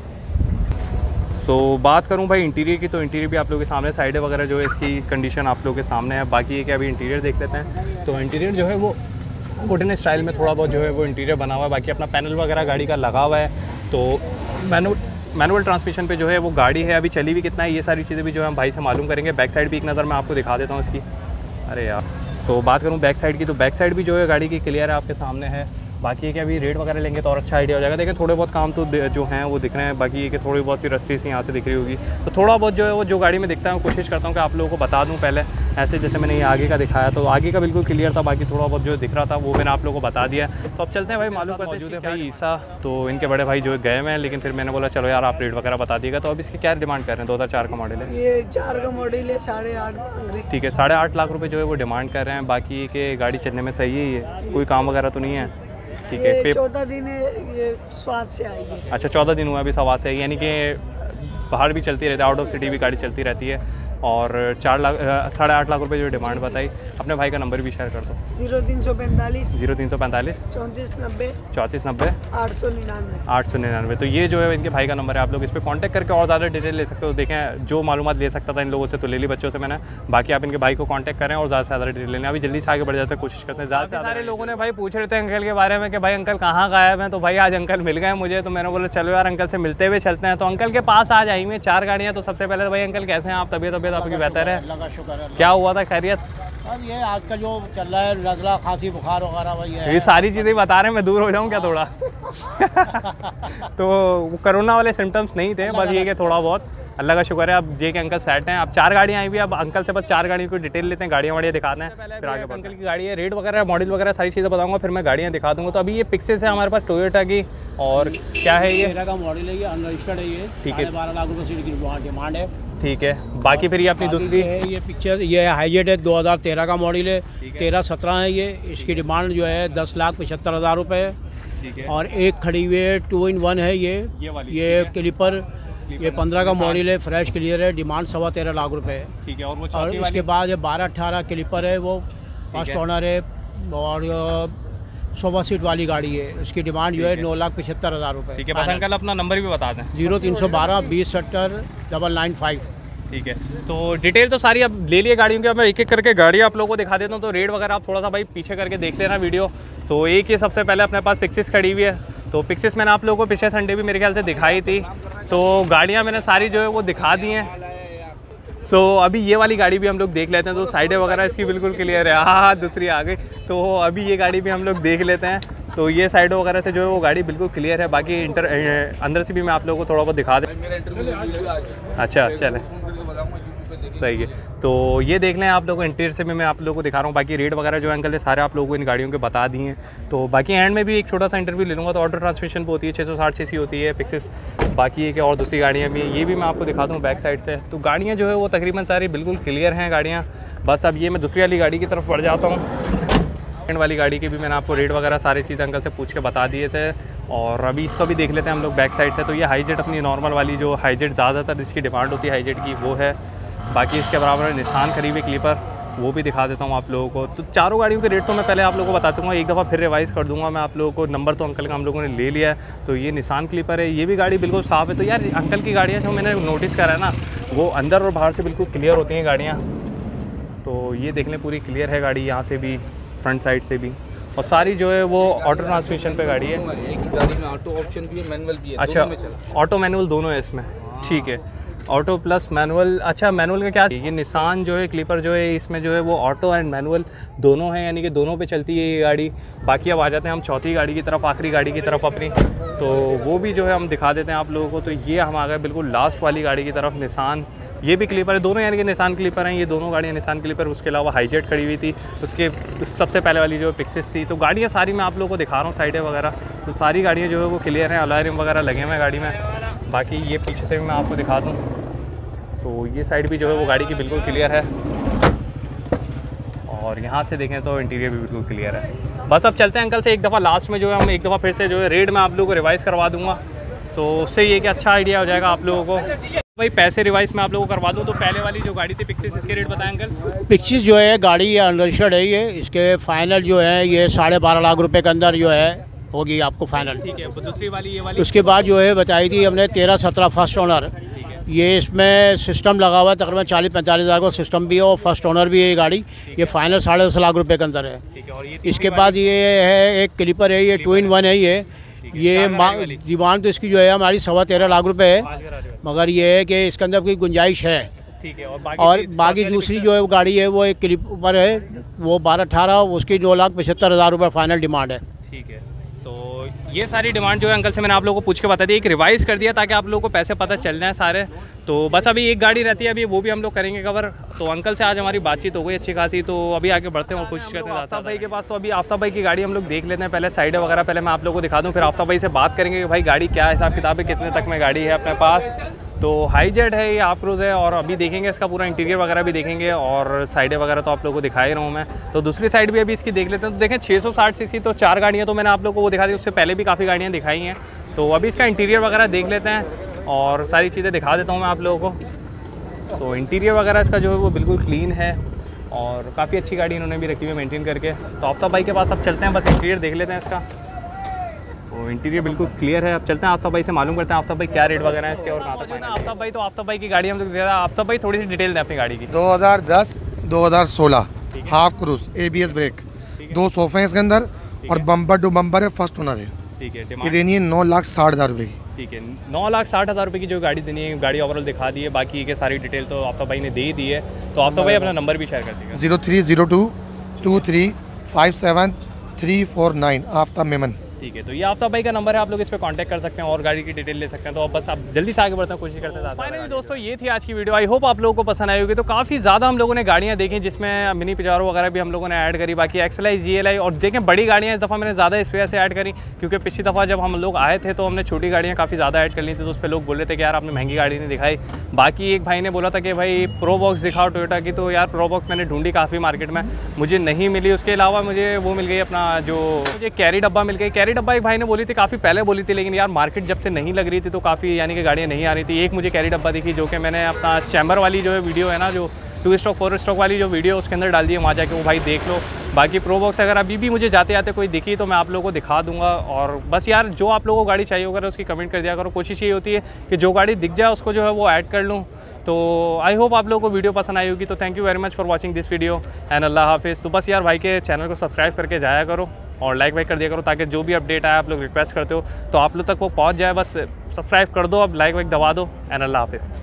सो so, बात करूं भाई इंटीरियर की तो इंटीरियर भी आप लोगों के सामने, साइडें वगैरह जो है इसकी कंडीशन आप लोगों के सामने है। बाकी ये कि अभी इंटीरियर देख लेते हैं। तो इंटीरियर जो है वो वुडन स्टाइल में थोड़ा बहुत जो है वो इंटीरियर बना हुआ है। बाकी अपना पैनल वगैरह गाड़ी का लगा हुआ है। तो मैनुअल मैनुअल ट्रांसमिशन पे जो है वो गाड़ी है। अभी चली भी कितना है ये सारी चीज़ें भी जो है हम भाई से मालूम करेंगे। बैक साइड भी एक नज़र मैं आपको दिखा देता हूँ इसकी। अरे यार, सो so, बात करूँ बैक साइड की तो बैक साइड भी जो है गाड़ी की क्लियर है, आपके सामने है। बाकी है कि अभी रेट वगैरह लेंगे तो और अच्छा आइडिया हो जाएगा। देखिए थोड़े बहुत काम तो जो हैं वो दिख रहे हैं, बाकी ये कि थोड़ी बहुत सी रस्सी से यहाँ से दिख रही होगी, तो थोड़ा बहुत जो है वो जो गाड़ी में दिखता है मैं कोशिश करता हूँ कि आप लोगों को बता दूँ पहले। ऐसे जैसे मैंने ये आगे का दिखाया तो आगे का बिल्कुल क्लियर था, बाकी थोड़ा बहुत जो दिख रहा था वो मैंने आप लोगों को बता दिया। तो अब चलते हैं भाई, मालूम करते हैं भाई ईसा, तो इनके बड़े भाई जो गए हुए हैं, लेकिन फिर मैंने बोला चलो यार आप रेट वगैरह बता दिएगा। तो अब इसकी क्या डिमांड कर रहे हैं? दो हज़ार चार का मॉडल है, ये चार का मॉडल है, साढ़े आठ। ठीक है, साढ़े आठ लाख रुपए जो है वो डिमांड कर रहे हैं। बाकी कि गाड़ी चलने में सही है, ये कोई काम वगैरह तो नहीं है? ठीक है, चौदह दिन है, ये स्वाद से आई है। अच्छा चौदह दिन हुआ अभी स्वाद से, यानी कि बाहर भी चलती रहती है, आउट ऑफ सिटी भी गाड़ी चलती रहती है। और चार लाख साढ़े आठ लाख रुपए जो डिमांड बताई। अपने भाई का नंबर भी शेयर कर दो। जीरो तीन सौ पैंतालीस जीरो तीन सौ पैंतालीस चौंतीस नब्बे चौंतीस नब्बे आठ सौ निन्यानवे आठ सौ निन्यानवे। तो ये जो है इनके भाई का नंबर है, आप लोग इस पर कांटेक्ट करके और ज़्यादा डिटेल ले सकते हो। देखें जो मालूमात ले सकता था इन लोगों से तो ले ली बच्चों से मैंने, बाकी आप इनके भाई को कांटेक्ट करें और ज़्यादा से ज़्यादा डिटेल लेने। अभी जल्दी से आगे बढ़ जाते हैं, कोशिश करते हैं ज़्यादा से सारे लोगों ने भाई पूछ रहे थे अंकल के बारे में कि भाई अंकल कहाँ गायब हैं, तो भाई आज अंकल मिल गए मुझे, तो मैंने बोला चलो यार अंकल से मिलते हुए चलते हैं। तो अंकल के पास आज आई हुई चार गाड़ियाँ। तो सबसे पहले भाई अंकल कैसे हैं आप? तबीयत तबीयत आपकी बेहतर है? का शुक्र है। क्या हुआ था, खैरियत? अब ये आज का जो चल रहा है नज़ला खांसी बुखार वगैरह वही है। ये सारी चीज़ें बता रहे हैं, मैं दूर हो जाऊँ क्या थोड़ा? तो कोरोना वाले सिम्टम्स नहीं थे, बस ये कि थोड़ा बहुत अल्लाह का शुक्र है। अब जे के अंकल सेट हैं। अब चार गाड़ियाँ आई हुई, अब अंकल से बस चार गाड़ियों की डिटेल लेते हैं, गाड़ियाँ वाड़ियाँ दिखाते हैं, फिर आगे अंकल की गाड़ी है, रेट वगैरह मॉडल वगैरह सारी चीज़ें बताऊँगा, फिर मैं गाड़ियाँ दिखा दूँगा। तो अभी ये पिक्सेस है हमारे पास टोयोटा की, और क्या है ये? तेरह का मॉडल है, ये अनरजिस्टर्ड है, ये ठीक है, बारह लाख रुपये सीट की डिमांड है। ठीक है, बाकी फिर ये अपनी दूसरी है, ये पिक्चर ये हाईजेट है, दो हज़ार तेरह का मॉडल है, तेरह सत्रह है ये। इसकी डिमांड जो है दस लाख पचहत्तर हज़ार रुपये है। ठीक है, और एक खड़ी हुई है टू इन वन है ये ये वाली, ये क्लिपर, ये पंद्रह का मॉडल है, फ्रेश क्लियर है, डिमांड सवा तेरह लाख रुपए है। ठीक है, और वो और इसके बाद ये बारह अठारह क्लिपर है, वो फर्स्ट ओनर है, और सोफा सीट वाली गाड़ी है। उसकी डिमांड जो है नौ लाख पचहत्तर हज़ार रुपये। ठीक है, बस अंकल अपना नंबर भी बता दें। जीरो तीन सौ बारह बीस सत्तर डबल नाइन फाइव। ठीक है, तो डिटेल तो सारी अब ले लिए गाड़ियों की। अब मैं एक एक करके गाड़ी आप लोगों को दिखा देता हूँ, तो रेट वगैरह आप थोड़ा सा भाई पीछे करके देख लेना वीडियो। तो एक ही सबसे पहले अपने पास पिक्सिस खड़ी हुई है, तो पिक्सिस मैंने आप लोगों को पिछले संडे भी मेरे ख्याल से दिखाई थी, तो गाड़ियाँ मैंने सारी जो है वो दिखा दी हैं। सो so, अभी ये वाली गाड़ी भी हम लोग देख लेते हैं, तो साइडें वगैरह इसकी बिल्कुल क्लियर है। हाँ हाँ दूसरी आ गई, तो अभी ये गाड़ी भी हम लोग देख लेते हैं। तो ये साइडों वगैरह से जो है वो गाड़ी बिल्कुल क्लियर है। बाकी इंटर अंदर से भी मैं आप लोगों को थोड़ा बहुत दिखा दें। अच्छा चले, सही है। तो ये देख लें आप लोगों, इंटीरियर से भी मैं आप लोगों को दिखा रहा हूँ। बाकी रेट वगैरह जो है अंकल ने सारे आप लोगों को इन गाड़ियों के बता दिए हैं। तो बाकी एंड में भी एक छोटा सा इंटरव्यू ले लूँगा। तो ऑटो ट्रांसमिशन पे होती है, छः सौ साठ सीसी होती है पिक्सिस। बाकी है कि और दूसरी गाड़ियाँ भी हैं, ये भी मैं आपको दिखा दूँ बैक साइड से। तो गाड़ियाँ जो है वो तकरीबन सारी बिल्कुल क्लियर हैं गाड़ियाँ। बस अब ये मैं दूसरी वाली गाड़ी की तरफ बढ़ जाता हूँ। सेकंड वाली गाड़ी के भी मैंने आपको रेट वगैरह सारी चीज़ें अंकल से पूछ के बता दिए थे। और अभी इसका भी देख लेते हैं हम लोग बैक साइड से। तो ये हाईजेट अपनी नॉर्मल वाली जो हाईजेट ज़्यादातर इसकी डिमांड होती है हाईजेट की, वो है। बाकी इसके बराबर में निसान खरीद क्लीपर, वो भी दिखा देता हूँ आप लोगों को। तो चारों गाड़ियों के रेट तो मैं पहले आप लोगों को बता दूँगा, एक दफ़ा फिर रिवाइज़ कर दूँगा मैं आप लोगों को। नंबर तो अंकल का हम लोगों ने ले लिया है। तो ये निसान क्लीपर है, ये भी गाड़ी बिल्कुल साफ़ है। तो यार अंकल की गाड़ियाँ जो मैंने नोटिस करा है ना, वो अंदर और बाहर से बिल्कुल क्लियर होती हैं गाड़ियाँ। तो ये देख लें पूरी क्लियर है गाड़ी, यहाँ से भी फ्रंट साइड से भी। और सारी जो है वो ऑटो ट्रांसमिशन पे गाड़ी है। एक ही गाड़ी में ऑटो ऑप्शन भी है, मैनुअल भी है। अच्छा, ऑटो मैनुअल दोनों है इसमें, ठीक है। ऑटो प्लस मैनुअल, अच्छा मैनुअल का क्या? ये निसान जो है क्लीपर जो है इसमें जो है वो ऑटो एंड मैनुअल दोनों हैं, यानी कि दोनों पे चलती है ये गाड़ी। बाकी अब आ जाते हैं हम चौथी गाड़ी की तरफ, आखिरी गाड़ी की तरफ अपनी। तो वो भी जो है हम दिखा देते हैं आप लोगों को। तो ये हम आ गए बिल्कुल लास्ट वाली गाड़ी की तरफ, निसान। ये भी क्लीपर है, दोनों यानी कि निसान क्लीपर हैं ये दोनों गाड़ियाँ, निसान क्लीपर। उसके अलावा हाईजेट खड़ी हुई थी, उसके उस सबसे पहले वाली जो पिक्सिस थी। तो गाड़ियाँ सारी मैं आप लोगों को दिखा रहा हूँ, साइडें वगैरह। तो सारी गाड़ियाँ जो है वो क्लियर हैं, अलॉय रिम वगैरह लगे हुए हैं गाड़ी में। बाकी ये पीछे से भी मैं आपको दिखा दूँ। सो ये साइड भी जो है वो गाड़ी की बिल्कुल क्लियर है। और यहाँ से देखें तो इंटीरियर भी बिल्कुल क्लियर है। बस अब चलते हैं अंकल से एक दफ़ा लास्ट में जो है हम एक दफ़ा फिर से जो है रेट मैं आप लोगों को रिवाइज़ करवा दूँगा। तो उससे ये कि अच्छा आइडिया हो जाएगा आप लोगों को। भाई पैसे रिवाइज़ मैं आप लोगों को करवा दूँ। तो पहले वाली जो गाड़ी थी पिक्सिस, इसके रेट बताएं अंकल। पिक्सिस जो है गाड़ी ये अनरजिस्टर्ड है, ये इसके फाइनल जो है ये साढ़े बारह लाख रुपए के अंदर जो है होगी आपको फाइनल। ठीक है, दूसरी वाली ये वाली उसके बाद जो है बताई थी हमने तेरह सत्रह फर्स्ट ओनर। ये इसमें सिस्टम लगा हुआ है, तकरीबन चालीस पैंतालीस हज़ार का सिस्टम भी है और फर्स्ट ओनर भी है ये गाड़ी। ये फाइनल साढ़े दस लाख रुपए के अंदर है। इसके बाद ये है एक क्लिपर है, ये टू इन वन है। ये ये डिमांड तो इसकी जो है हमारी सवा तेरह लाख रुपए है, मगर ये है कि इसके अंदर कोई गुंजाइश है। ठीक है, और बाकी, और बाकी दूसरी जो है वो गाड़ी है वो एक क्लिपर है, वो बारह अठारह, उसकी दो लाख पचहत्तर हज़ार रुपये फाइनल डिमांड है। ठीक है, तो ये सारी डिमांड जो है अंकल से मैंने आप लोगों को पूछ के बता दी, एक रिवाइज़ कर दिया ताकि आप लोगों को पैसे पता चल जाए सारे। तो बस अभी एक गाड़ी रहती है, अभी वो भी हम लोग करेंगे कवर। तो अंकल से आज हमारी बातचीत हो गई अच्छी खासी, तो अभी आगे बढ़ते हैं और कोशिश करते हैं आफ्ताब भाई के पास। तो अभी आफ्ताब भाई की गाड़ी हम लोग देख लेते हैं, पहले साइड वगैरह पहले मैं आप लोगों को दिखा दूँ, फिर आफ्ताब भाई से बात करेंगे कि भाई गाड़ी क्या हिसाब किताब है, कितने तक में गाड़ी है अपने पास। तो हाई जेट है, ये हाफ क्रूज़ है, और अभी देखेंगे इसका पूरा इंटीरियर वगैरह भी देखेंगे, और साइडें वगैरह तो आप लोगों को दिखा ही रहा हूँ मैं। तो दूसरी साइड भी अभी इसकी देख लेते हैं। तो देखें छह सौ साठ सीसी तो चार गाड़ियाँ तो मैंने आप लोगों को वो दिखा दी, उससे पहले भी काफ़ी गाड़ियाँ दिखाई हैं। तो अभी इसका इंटीरियर वगैरह देख लेते हैं और सारी चीज़ें दिखा देता हूँ मैं आप लोगों को। तो इंटीरियर वगैरह इसका जो है वो बिल्कुल क्लीन है और काफ़ी अच्छी गाड़ी इन्होंने भी रखी हुई है मेंटेन करके। तो आफ्ताब भाई के पास अब चलते हैं, बस इंटीरियर देख लेते हैं इसका। तो इंटीरियर बिल्कुल क्लियर है। अब चलते हैं आफ्ताब भाई से मालूम करते हैं आफ्ताब भाई क्या रेट वगैरह है इसके और कहाँ तक फाइनल। आफ्ताब भाई, तो आफ्ताब भाई की गाड़ी हम लोग दे रहे हैं। आफ्ताब भाई थोड़ी सी डिटेल दें अपनी गाड़ी की। दो हज़ार दस दो हज़ार सोलह हाफ क्रूज, एबीएस ब्रेक, दो सोफे हैं इसके अंदर और बम्पर टू बम्पर है, फर्स्ट ओनर है। ठीक है, ये देनी है नौ लाख साठ हज़ार रुपये की। ठीक है, नौ लाख साठ हज़ार रुपये की जो गाड़ी देनी है, गाड़ी ओवरऑल दिखा दी है, बाकी के सारी डिटेल तो आफ्ताब भाई ने दे ही दी है। तो आफ्ताब भाई अपना नंबर भी शेयर कर दीजिए। Zero three zero two two three five seven three four nine Aftab Memon. ठीक है, तो ये आफ्ताब भाई का नंबर है, आप लोग इस पर कांटेक्ट कर सकते हैं और गाड़ी की डिटेल ले सकते हैं। तो अब बस आप जल्दी से आगे बढ़ते हैं, कोशिश करते हैं। फाइनली दोस्तों ये थी आज की वीडियो, आई होप आप लोगों को पसंद आई होगी। तो काफ़ी ज़्यादा हम लोगों ने गाड़ियाँ देखी, जिसमें मिनी पिजारो वगैरह भी हम लोगों ने ऐड करी, बाकी X L I, G L I, और देखें बड़ी गाड़ियाँ इस दफ़ा मैंने ज़्यादा इस वजह से ऐड करी क्योंकि पिछली दफ़ा जब हम लोग आए थे तो हमने छोटी गाड़ियाँ काफ़ी ज़्यादा ऐड कर ली थी। तो उस पर लोग बोल रहे थे कि यार आपने महंगी गाड़ी नहीं दिखाई। बाकी एक भाई ने बोला था कि भाई प्रो बॉक्स दिखाओ टोयोटा की, तो यार प्रो बॉक्स मैंने ढूंढी काफ़ी मार्केट में, मुझे नहीं मिली। उसके अलावा मुझे वो मिल गई अपना जो मुझे कैरी डब्बा मिल गई। कैरी डब्बा एक भाई ने बोली थी, काफ़ी पहले बोली थी, लेकिन यार मार्केट जब से नहीं लग रही थी तो काफ़ी यानी कि गाड़ियाँ नहीं आ रही थी। एक मुझे कैरी डब्बा दिखी जो कि मैंने अपना चैम्बर वाली जो है वीडियो है ना, जो टू स्टॉक फोर स्टॉक वाली जो वीडियो उसके अंदर डाल दी है, वहाँ जाके वो भाई देख लो। बाकी प्रो बॉक्स अगर अभी भी मुझे जाते जाते कोई दिखी तो मैं आप लोगों को दिखा दूंगा। और बस यार जो आप लोगों को गाड़ी चाहिए होगा उसकी कमेंट कर दिया करो। कोशिश ये होती है कि जो गाड़ी दिख जाए उसको जो है वो ऐड कर लूँ। तो आई होप आप लोगों को वीडियो पसंद आई होगी। तो thank you very much for watching this video and अल्लाह हाफिज़। तो बस यार भाई के चैनल को सब्सक्राइब करके जाया करो और लाइक वाइक कर दिया करो, ताकि जो भी अपडेट आए आप लोग रिक्वेस्ट करते हो तो आप लोग तक वो पहुंच जाए। बस सब्सक्राइब कर दो, अब लाइक वाइक दबा दो एंड अल्लाह हाफिज़।